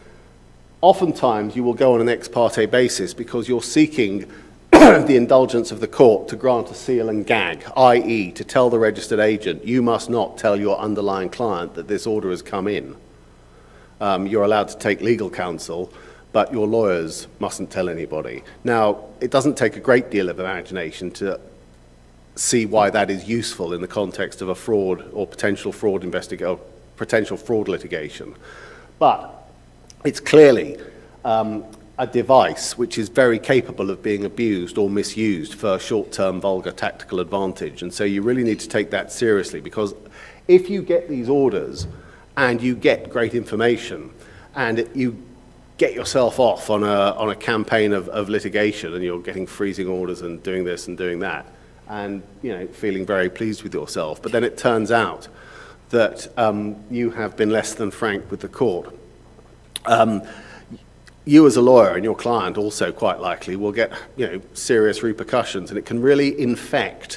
Oftentimes, you will go on an ex parte basis because you're seeking the indulgence of the court to grant a seal and gag, that is to tell the registered agent, you must not tell your underlying client that this order has come in. Um, you're allowed to take legal counsel, but your lawyers mustn't tell anybody. Now, it doesn't take a great deal of imagination to see why that is useful in the context of a fraud or potential fraud investigation, potential fraud litigation. But it's clearly um, a device which is very capable of being abused or misused for short-term vulgar tactical advantage. And so you really need to take that seriously, because if you get these orders and you get great information and it, you get yourself off on a, on a campaign of, of litigation and you're getting freezing orders and doing this and doing that and, you know, feeling very pleased with yourself, but then it turns out that um, you have been less than frank with the court. Um, you as a lawyer and your client also quite likely will get, you know, serious repercussions, and it can really infect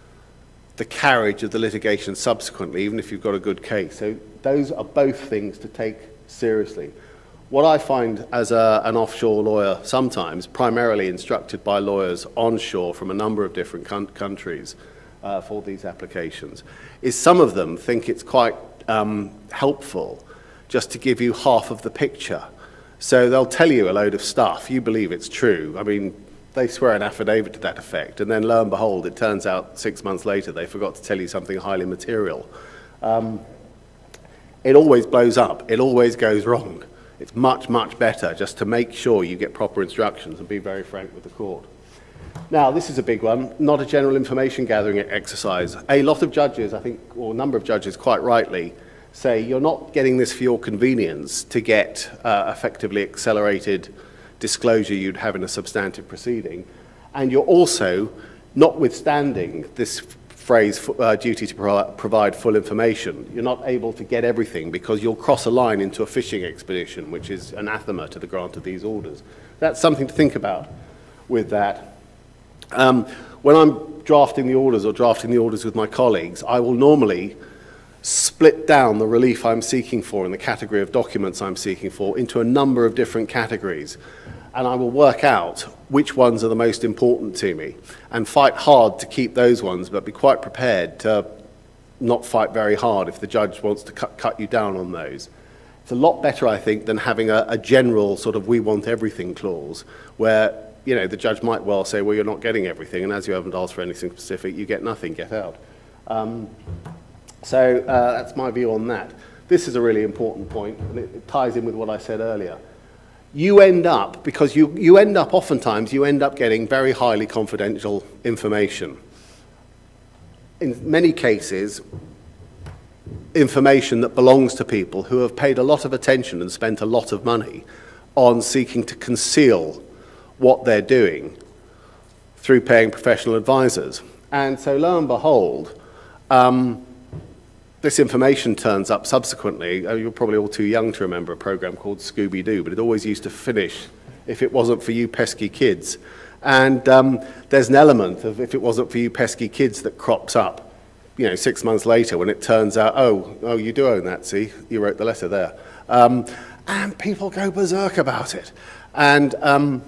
the carriage of the litigation subsequently, even if you've got a good case. So those are both things to take seriously. What I find as a, an offshore lawyer sometimes, primarily instructed by lawyers onshore from a number of different con- countries uh, for these applications, is some of them think it's quite um, helpful just to give you half of the picture. So they'll tell you a load of stuff, you believe it's true. I mean, they swear an affidavit to that effect, and then lo and behold, it turns out six months later they forgot to tell you something highly material. Um, it always blows up, it always goes wrong. It's much, much better just to make sure you get proper instructions and be very frank with the court. Now, this is a big one, not a general information gathering exercise. A lot of judges, I think, or a number of judges quite rightly, say you're not getting this for your convenience to get uh, effectively accelerated disclosure you'd have in a substantive proceeding. And you're also, notwithstanding this phrase, uh, duty to pro- provide full information, you're not able to get everything because you'll cross a line into a fishing expedition, which is anathema to the grant of these orders. That's something to think about with that. Um, when I'm drafting the orders or drafting the orders with my colleagues, I will normally split down the relief I'm seeking for and the category of documents I'm seeking for into a number of different categories. And I will work out which ones are the most important to me and fight hard to keep those ones, but be quite prepared to not fight very hard if the judge wants to cut, cut you down on those. It's a lot better, I think, than having a, a general sort of we want everything clause where you know, the judge might well say, well, you're not getting everything, and as you haven't asked for anything specific, you get nothing, get out. Um, so uh, that's my view on that. This is a really important point, and it, it ties in with what I said earlier. You end up, because you, you end up, oftentimes, you end up getting very highly confidential information. In many cases, information that belongs to people who have paid a lot of attention and spent a lot of money on seeking to conceal what they're doing through paying professional advisors. And so lo and behold, um, this information turns up subsequently. Uh, you're probably all too young to remember a program called Scooby-Doo, but it always used to finish, if it wasn't for you pesky kids. And um, there's an element of if it wasn't for you pesky kids that crops up, you know, six months later when it turns out, oh, oh, you do own that, see? You wrote the letter there. Um, and people go berserk about it. And um,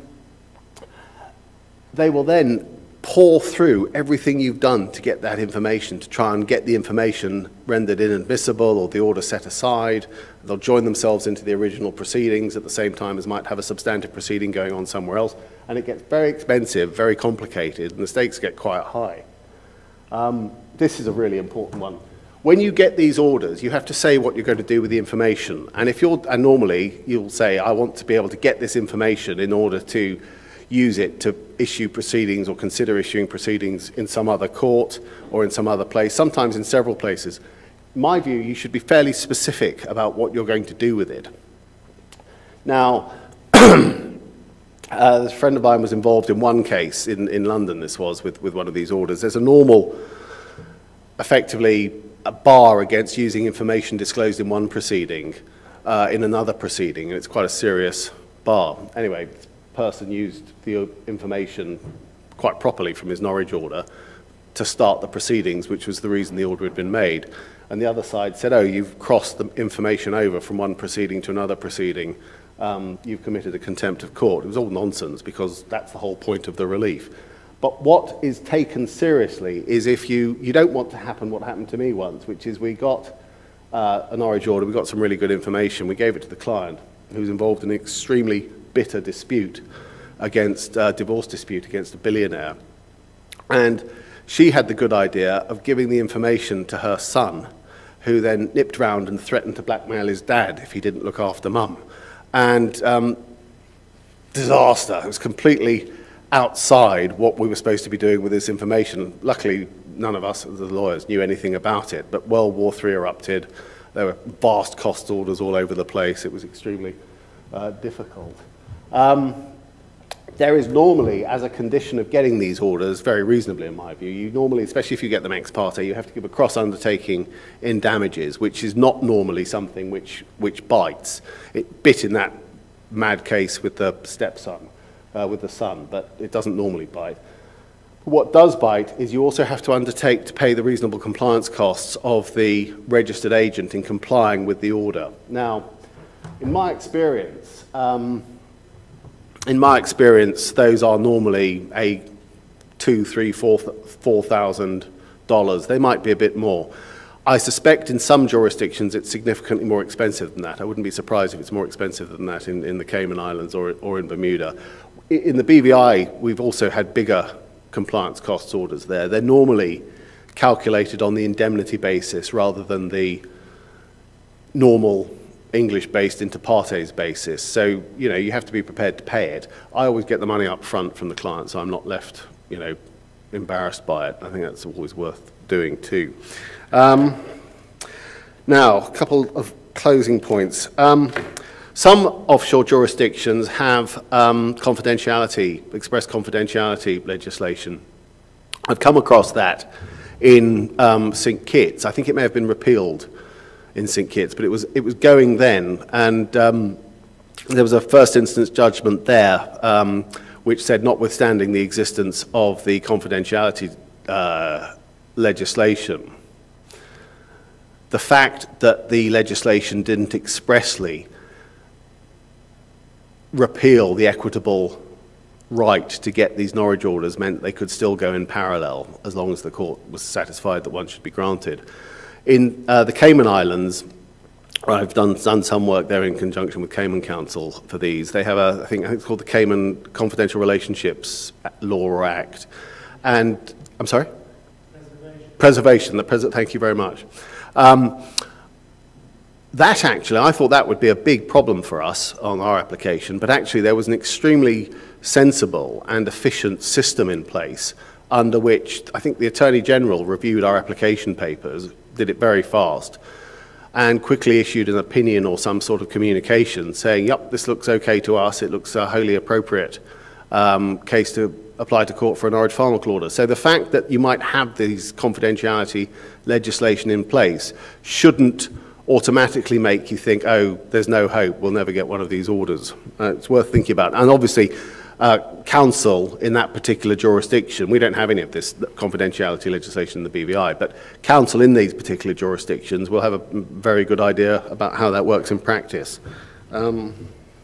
they will then pour through everything you've done to get that information, to try and get the information rendered inadmissible or the order set aside. They'll join themselves into the original proceedings at the same time as might have a substantive proceeding going on somewhere else. And it gets very expensive, very complicated, and the stakes get quite high. Um, this is a really important one. When you get these orders, you have to say what you're going to do with the information. And if you're, and normally you'll say, I want to be able to get this information in order to use it to issue proceedings or consider issuing proceedings in some other court or in some other place, sometimes in several places. In my view, you should be fairly specific about what you're going to do with it. Now, uh, a friend of mine was involved in one case in, in London, this was, with, with one of these orders. There's a normal, effectively, a bar against using information disclosed in one proceeding uh, in another proceeding, and it's quite a serious bar. Anyway, person used the information quite properly from his Norwich order to start the proceedings, which was the reason the order had been made. And the other side said, oh, you've crossed the information over from one proceeding to another proceeding. Um, you've committed a contempt of court. It was all nonsense because that's the whole point of the relief. But what is taken seriously is if you, you don't want to happen what happened to me once, which is we got uh, a Norwich order, we got some really good information, we gave it to the client who was involved in an extremely bitter dispute against uh, divorce dispute against a billionaire, and she had the good idea of giving the information to her son, who then nipped round and threatened to blackmail his dad if he didn't look after mum. And um, disaster. It was completely outside what we were supposed to be doing with this information. Luckily, none of us, the lawyers, knew anything about it, but World War Three erupted. There were vast cost orders all over the place. It was extremely uh, difficult. Um, there is normally, as a condition of getting these orders, very reasonably in my view, you normally, especially if you get them ex parte, you have to give a cross undertaking in damages, which is not normally something which, which bites. It bit in that mad case with the stepson, uh, with the son, but it doesn't normally bite. What does bite is you also have to undertake to pay the reasonable compliance costs of the registered agent in complying with the order. Now, in my experience, um, In my experience, those are normally a two, three, four, four thousand dollars. They might be a bit more. I suspect in some jurisdictions it's significantly more expensive than that. I wouldn't be surprised if it's more expensive than that in, in the Cayman Islands or, or in Bermuda. In the B V I, we've also had bigger compliance costs orders there. They're normally calculated on the indemnity basis rather than the normal English-based inter partes basis. So, you know, you have to be prepared to pay it. I always get the money up front from the client, so I'm not left, you know, embarrassed by it. I think that's always worth doing too. Um, now, a couple of closing points. Um, some offshore jurisdictions have um, confidentiality, express confidentiality legislation. I've come across that in um, Saint Kitts. I think it may have been repealed in Saint Kitts, but it was it was going then, and um, there was a first instance judgment there um, which said, notwithstanding the existence of the confidentiality uh, legislation, the fact that the legislation didn't expressly repeal the equitable right to get these Norwich orders meant they could still go in parallel as long as the court was satisfied that one should be granted. In uh, the Cayman Islands, I've done, done some work there in conjunction with Cayman Council for these. They have a, I think, I think it's called the Cayman Confidential Relationships Law or Act. And, I'm sorry? Preservation. Preservation, the pres thank you very much. Um, that actually, I thought that would be a big problem for us on our application, but actually there was an extremely sensible and efficient system in place under which I think the Attorney General reviewed our application papers, did it very fast, and quickly issued an opinion or some sort of communication saying, yep, this looks okay to us, it looks a wholly appropriate um, case to apply to court for an Norwich pharmacal order. So the fact that you might have these confidentiality legislation in place shouldn't automatically make you think, oh, there's no hope, we'll never get one of these orders. Uh, it's worth thinking about. And obviously, uh, counsel in that particular jurisdiction, we don't have any of this confidentiality legislation in the B V I, but counsel in these particular jurisdictions will have a very good idea about how that works in practice. Um,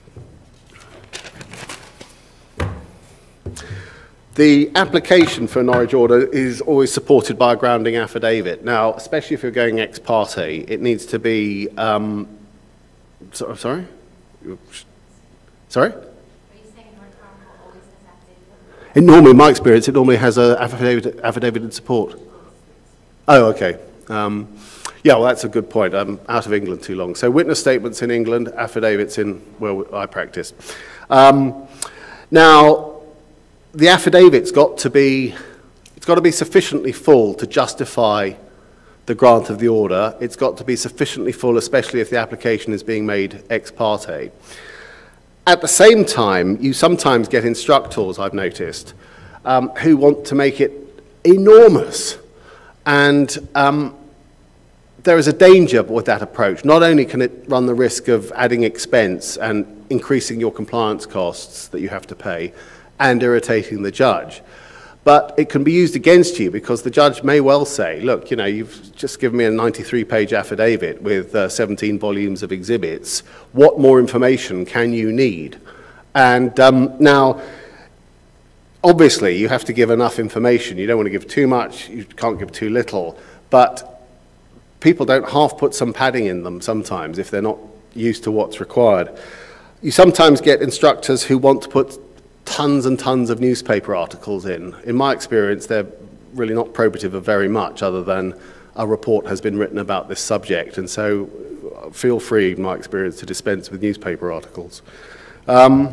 The application for a Norwich order is always supported by a grounding affidavit. Now, especially if you're going ex parte, it needs to be, um, so, sorry? Sorry? Are you saying Norwich Pharmacal always has affidavit? In normally, in my experience, it normally has an affidavit, affidavit in support. Oh, okay. Um, yeah, well, that's a good point. I'm out of England too long. So witness statements in England, affidavits in where I practice. Um, now, the affidavit's got to be, it's got to be sufficiently full to justify the grant of the order. It's got to be sufficiently full, especially if the application is being made ex parte. At the same time, you sometimes get instructors, I've noticed, um, who want to make it enormous. And um, there is a danger with that approach. Not only can it run the risk of adding expense and increasing your compliance costs that you have to pay, and irritating the judge, but it can be used against you because the judge may well say, look, you know, you've just given me a ninety-three page affidavit with uh, seventeen volumes of exhibits. What more information can you need? And um, now, obviously, you have to give enough information. You don't want to give too much, you can't give too little, but people don't half put some padding in them sometimes if they're not used to what's required. You sometimes get instructors who want to put tons and tons of newspaper articles in. In my experience, they're really not probative of very much other than a report has been written about this subject, and so feel free, in my experience, to dispense with newspaper articles. Um,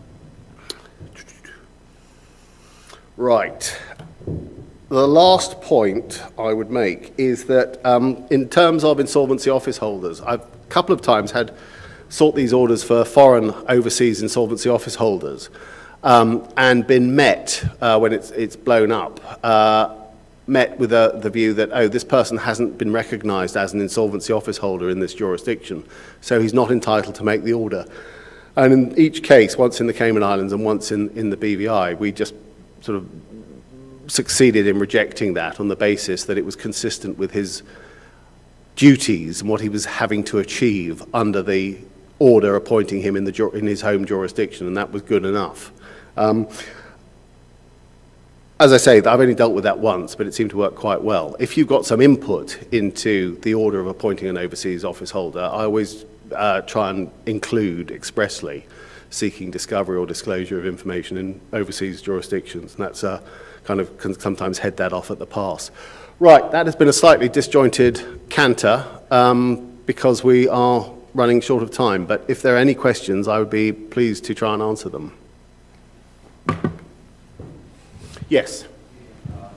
right. The last point I would make is that um, in terms of insolvency office holders, I've a couple of times had sought these orders for foreign overseas insolvency office holders. Um, and been met, uh, when it's, it's blown up, uh, met with a, the view that, oh, this person hasn't been recognised as an insolvency office holder in this jurisdiction, so he's not entitled to make the order. And in each case, once in the Cayman Islands and once in, in the B V I, we just sort of succeeded in rejecting that on the basis that it was consistent with his duties and what he was having to achieve under the order appointing him in, the, in his home jurisdiction, and that was good enough. Um, as I say, I've only dealt with that once, but it seemed to work quite well. If you've got some input into the order of appointing an overseas office holder, I always uh, try and include expressly seeking discovery or disclosure of information in overseas jurisdictions, and that's uh, kind of can sometimes head that off at the pass. Right, that has been a slightly disjointed canter um, because we are running short of time, but if there are any questions, I would be pleased to try and answer them. Yes. Uh,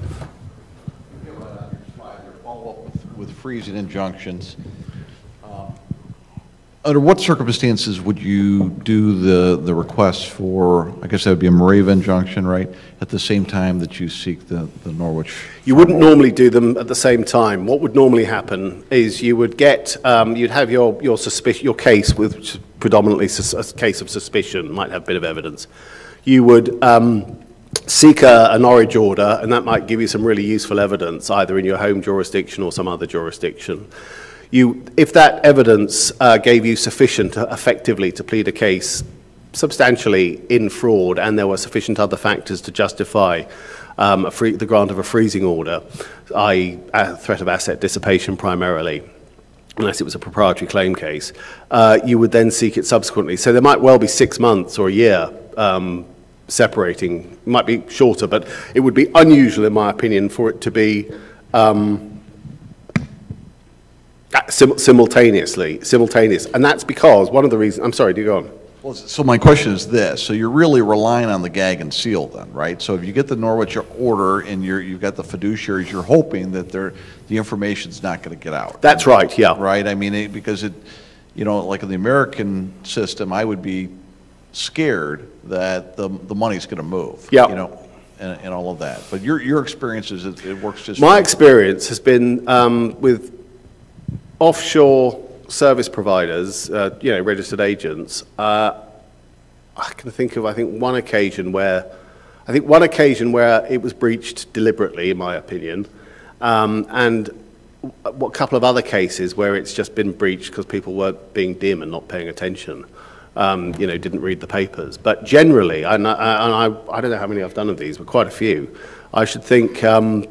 follow up with, with freezing injunctions. Um, under what circumstances would you do the, the request for, I guess that would be a Morava injunction, right, at the same time that you seek the, the Norwich? You wouldn't normally do them at the same time. What would normally happen is you would get, um, you'd have your, your, suspicion, your case, with which is predominantly a case of suspicion, might have a bit of evidence. You would um, seek a, a Norwich order, and that might give you some really useful evidence, either in your home jurisdiction or some other jurisdiction. You, if that evidence uh, gave you sufficient uh, effectively to plead a case substantially in fraud, and there were sufficient other factors to justify um, a free, the grant of a freezing order, that is a threat of asset dissipation primarily, unless it was a proprietary claim case, uh, you would then seek it subsequently. So there might well be six months or a year um, separating. It might be shorter, but it would be unusual, in my opinion, for it to be um, sim simultaneously, simultaneous. And that's because one of the reasons, I'm sorry, do you go on? Well, so my question is this, so you're really relying on the gag and seal then, right? So if you get the Norwich order and you're, you've got the fiduciaries, you're hoping that they're, the information's not going to get out. That's right, yeah. Right, I mean, it, because it, you know, like in the American system, I would be scared that the, the money's going to move. Yeah. You know, and, and all of that. But your, your experience is it, it works just My fine. experience has been um, with offshore service providers, uh, you know, registered agents. Uh, I can think of, I think, one occasion where, I think one occasion where it was breached deliberately, in my opinion, um, and a couple of other cases where it's just been breached because people weren't being dim and not paying attention. Um, you know, didn't read the papers. But generally, and I, and I, I don't know how many I've done of these, but quite a few. I should think. Um,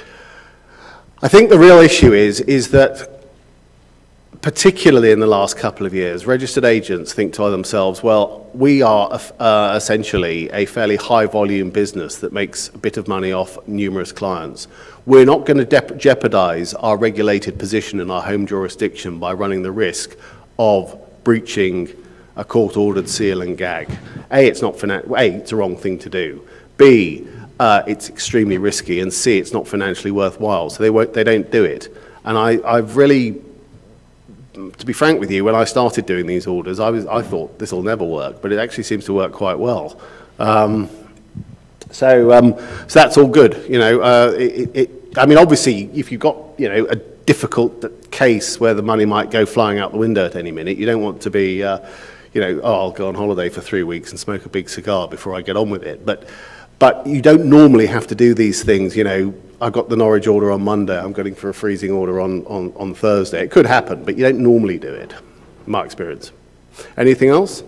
I think the real issue is is that, particularly in the last couple of years, registered agents think to themselves, well, we are uh, essentially a fairly high-volume business that makes a bit of money off numerous clients. We're not going to jeopardize our regulated position in our home jurisdiction by running the risk of breaching a court-ordered seal and gag. A, it's not finan- A, it's a wrong thing to do. B, uh, it's extremely risky, and C, it's not financially worthwhile. So they won't, they don't do it. And I, I've really, to be frank with you, when I started doing these orders, I was, I thought this will never work, but it actually seems to work quite well. Um, so, um, so that's all good. You know, uh, it, it, I mean, obviously, if you've got, you know, a difficult case where the money might go flying out the window at any minute, you don't want to be. Uh, You know, oh, I'll go on holiday for three weeks and smoke a big cigar before I get on with it. But, but you don't normally have to do these things. You know, I got the Norwich order on Monday. I'm going for a freezing order on, on, on Thursday. It could happen, but you don't normally do it, in my experience. Anything else?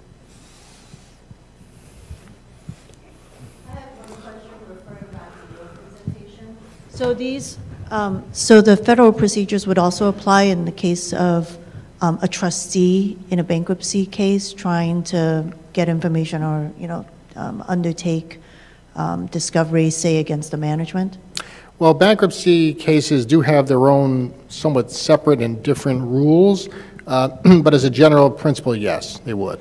I have one question referring back to your presentation. So these, um, so the federal procedures would also apply in the case of Um, a trustee in a bankruptcy case trying to get information or, you know, um, undertake um, discovery, say, against the management? Well, bankruptcy cases do have their own somewhat separate and different rules, uh, but as a general principle, yes, they would.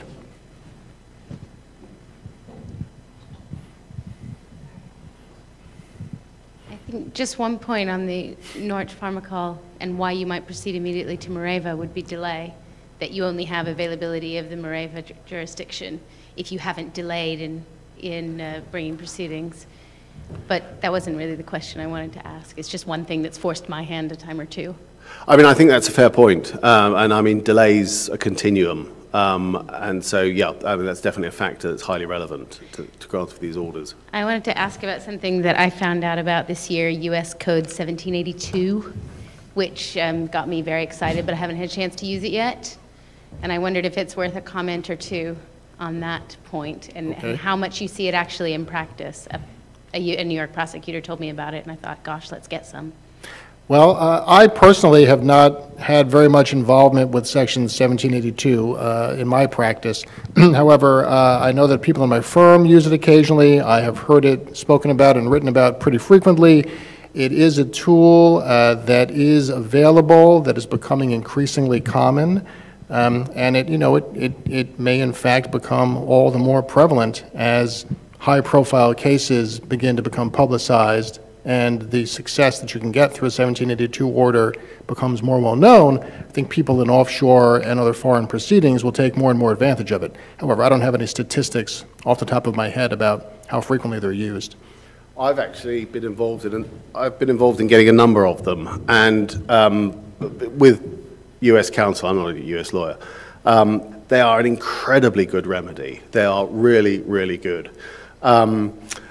Just one point on the Norwich Pharmacol and why you might proceed immediately to Moreva would be delay, that you only have availability of the Moreva ju jurisdiction if you haven't delayed in, in uh, bringing proceedings. But that wasn't really the question I wanted to ask. It's just one thing that's forced my hand a time or two. I mean, I think that's a fair point. Um, and I mean, delays a continuum. Um, and so, yeah, I mean, that's definitely a factor that's highly relevant to, to grant for these orders. I wanted to ask about something that I found out about this year, U S Code seventeen eighty-two, which um, got me very excited, but I haven't had a chance to use it yet. And I wondered if it's worth a comment or two on that point, and, Okay. and how much you see it actually in practice. A, a, a New York prosecutor told me about it, and I thought, gosh, let's get some. Well, uh, I personally have not had very much involvement with Section seventeen eighty-two uh, in my practice. However, uh, I know that people in my firm use it occasionally. I have heard it spoken about and written about pretty frequently. It is a tool uh, that is available, that is becoming increasingly common, um, and it, you know, it, it, it may in fact become all the more prevalent as high-profile cases begin to become publicized, and the success that you can get through a seventeen eighty-two order becomes more well-known. I think people in offshore and other foreign proceedings will take more and more advantage of it. However, I don't have any statistics off the top of my head about how frequently they're used. I've actually been involved in, an, I've been involved in getting a number of them, and um, with U S counsel, I'm not a U S lawyer, um, they are an incredibly good remedy. They are really, really good. Um,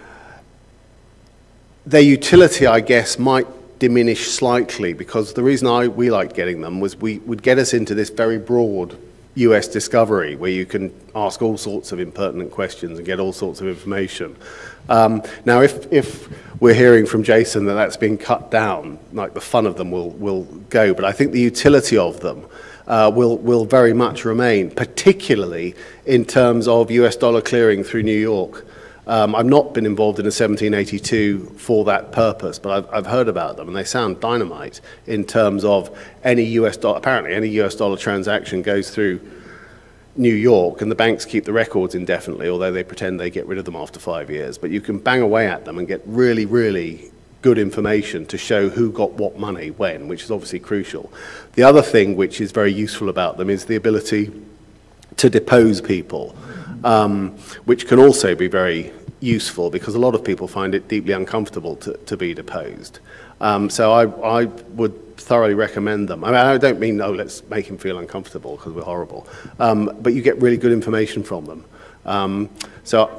Their utility, I guess, might diminish slightly, because the reason I, we liked getting them was we would get us into this very broad U S discovery, where you can ask all sorts of impertinent questions and get all sorts of information. Um, now, if, if we're hearing from Jason that that's being cut down, like the fun of them will, will go, but I think the utility of them uh, will, will very much remain, particularly in terms of U S dollar clearing through New York. Um, I've not been involved in a seventeen eighty-two for that purpose, but I've, I've heard about them, and they sound dynamite in terms of any U S dollar, apparently any U S dollar transaction goes through New York, and the banks keep the records indefinitely, although they pretend they get rid of them after five years. But you can bang away at them and get really, really good information to show who got what money when, which is obviously crucial. The other thing which is very useful about them is the ability to depose people, um, which can also be very useful because a lot of people find it deeply uncomfortable to, to be deposed. Um, so I, I would thoroughly recommend them. I mean, I don't mean, oh, let's make him feel uncomfortable because we're horrible. Um, but you get really good information from them. Um, so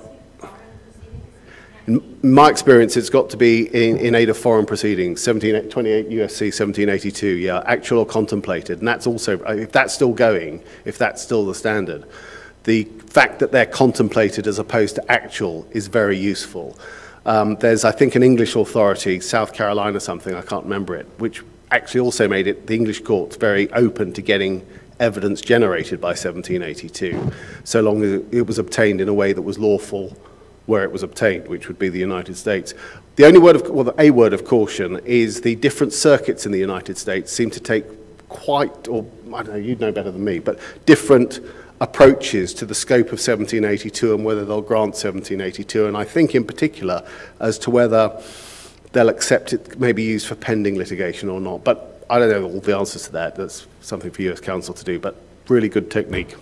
in my experience, it's got to be in, in aid of foreign proceedings, seventeen twenty-eight U S C seventeen eighty-two, yeah, actual or contemplated. And that's also, if that's still going, if that's still the standard, the fact that they're contemplated as opposed to actual is very useful. Um, there's, I think, an English authority, South Carolina something, I can't remember it, which actually also made it, the English courts, very open to getting evidence generated by seventeen eighty-two, so long as it was obtained in a way that was lawful where it was obtained, which would be the United States. The only word of, well, a word of caution is the different circuits in the United States seem to take quite, or I don't know, you'd know better than me, but different approaches to the scope of seventeen eighty-two and whether they'll grant seventeen eighty-two, and I think in particular as to whether they'll accept it may be used for pending litigation or not. But I don't know all the answers to that. That's something for U S counsel to do, but really good technique.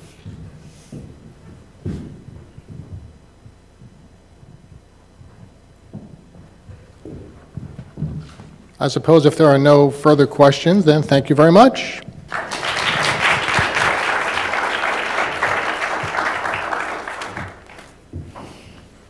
I suppose if there are no further questions, then thank you very much.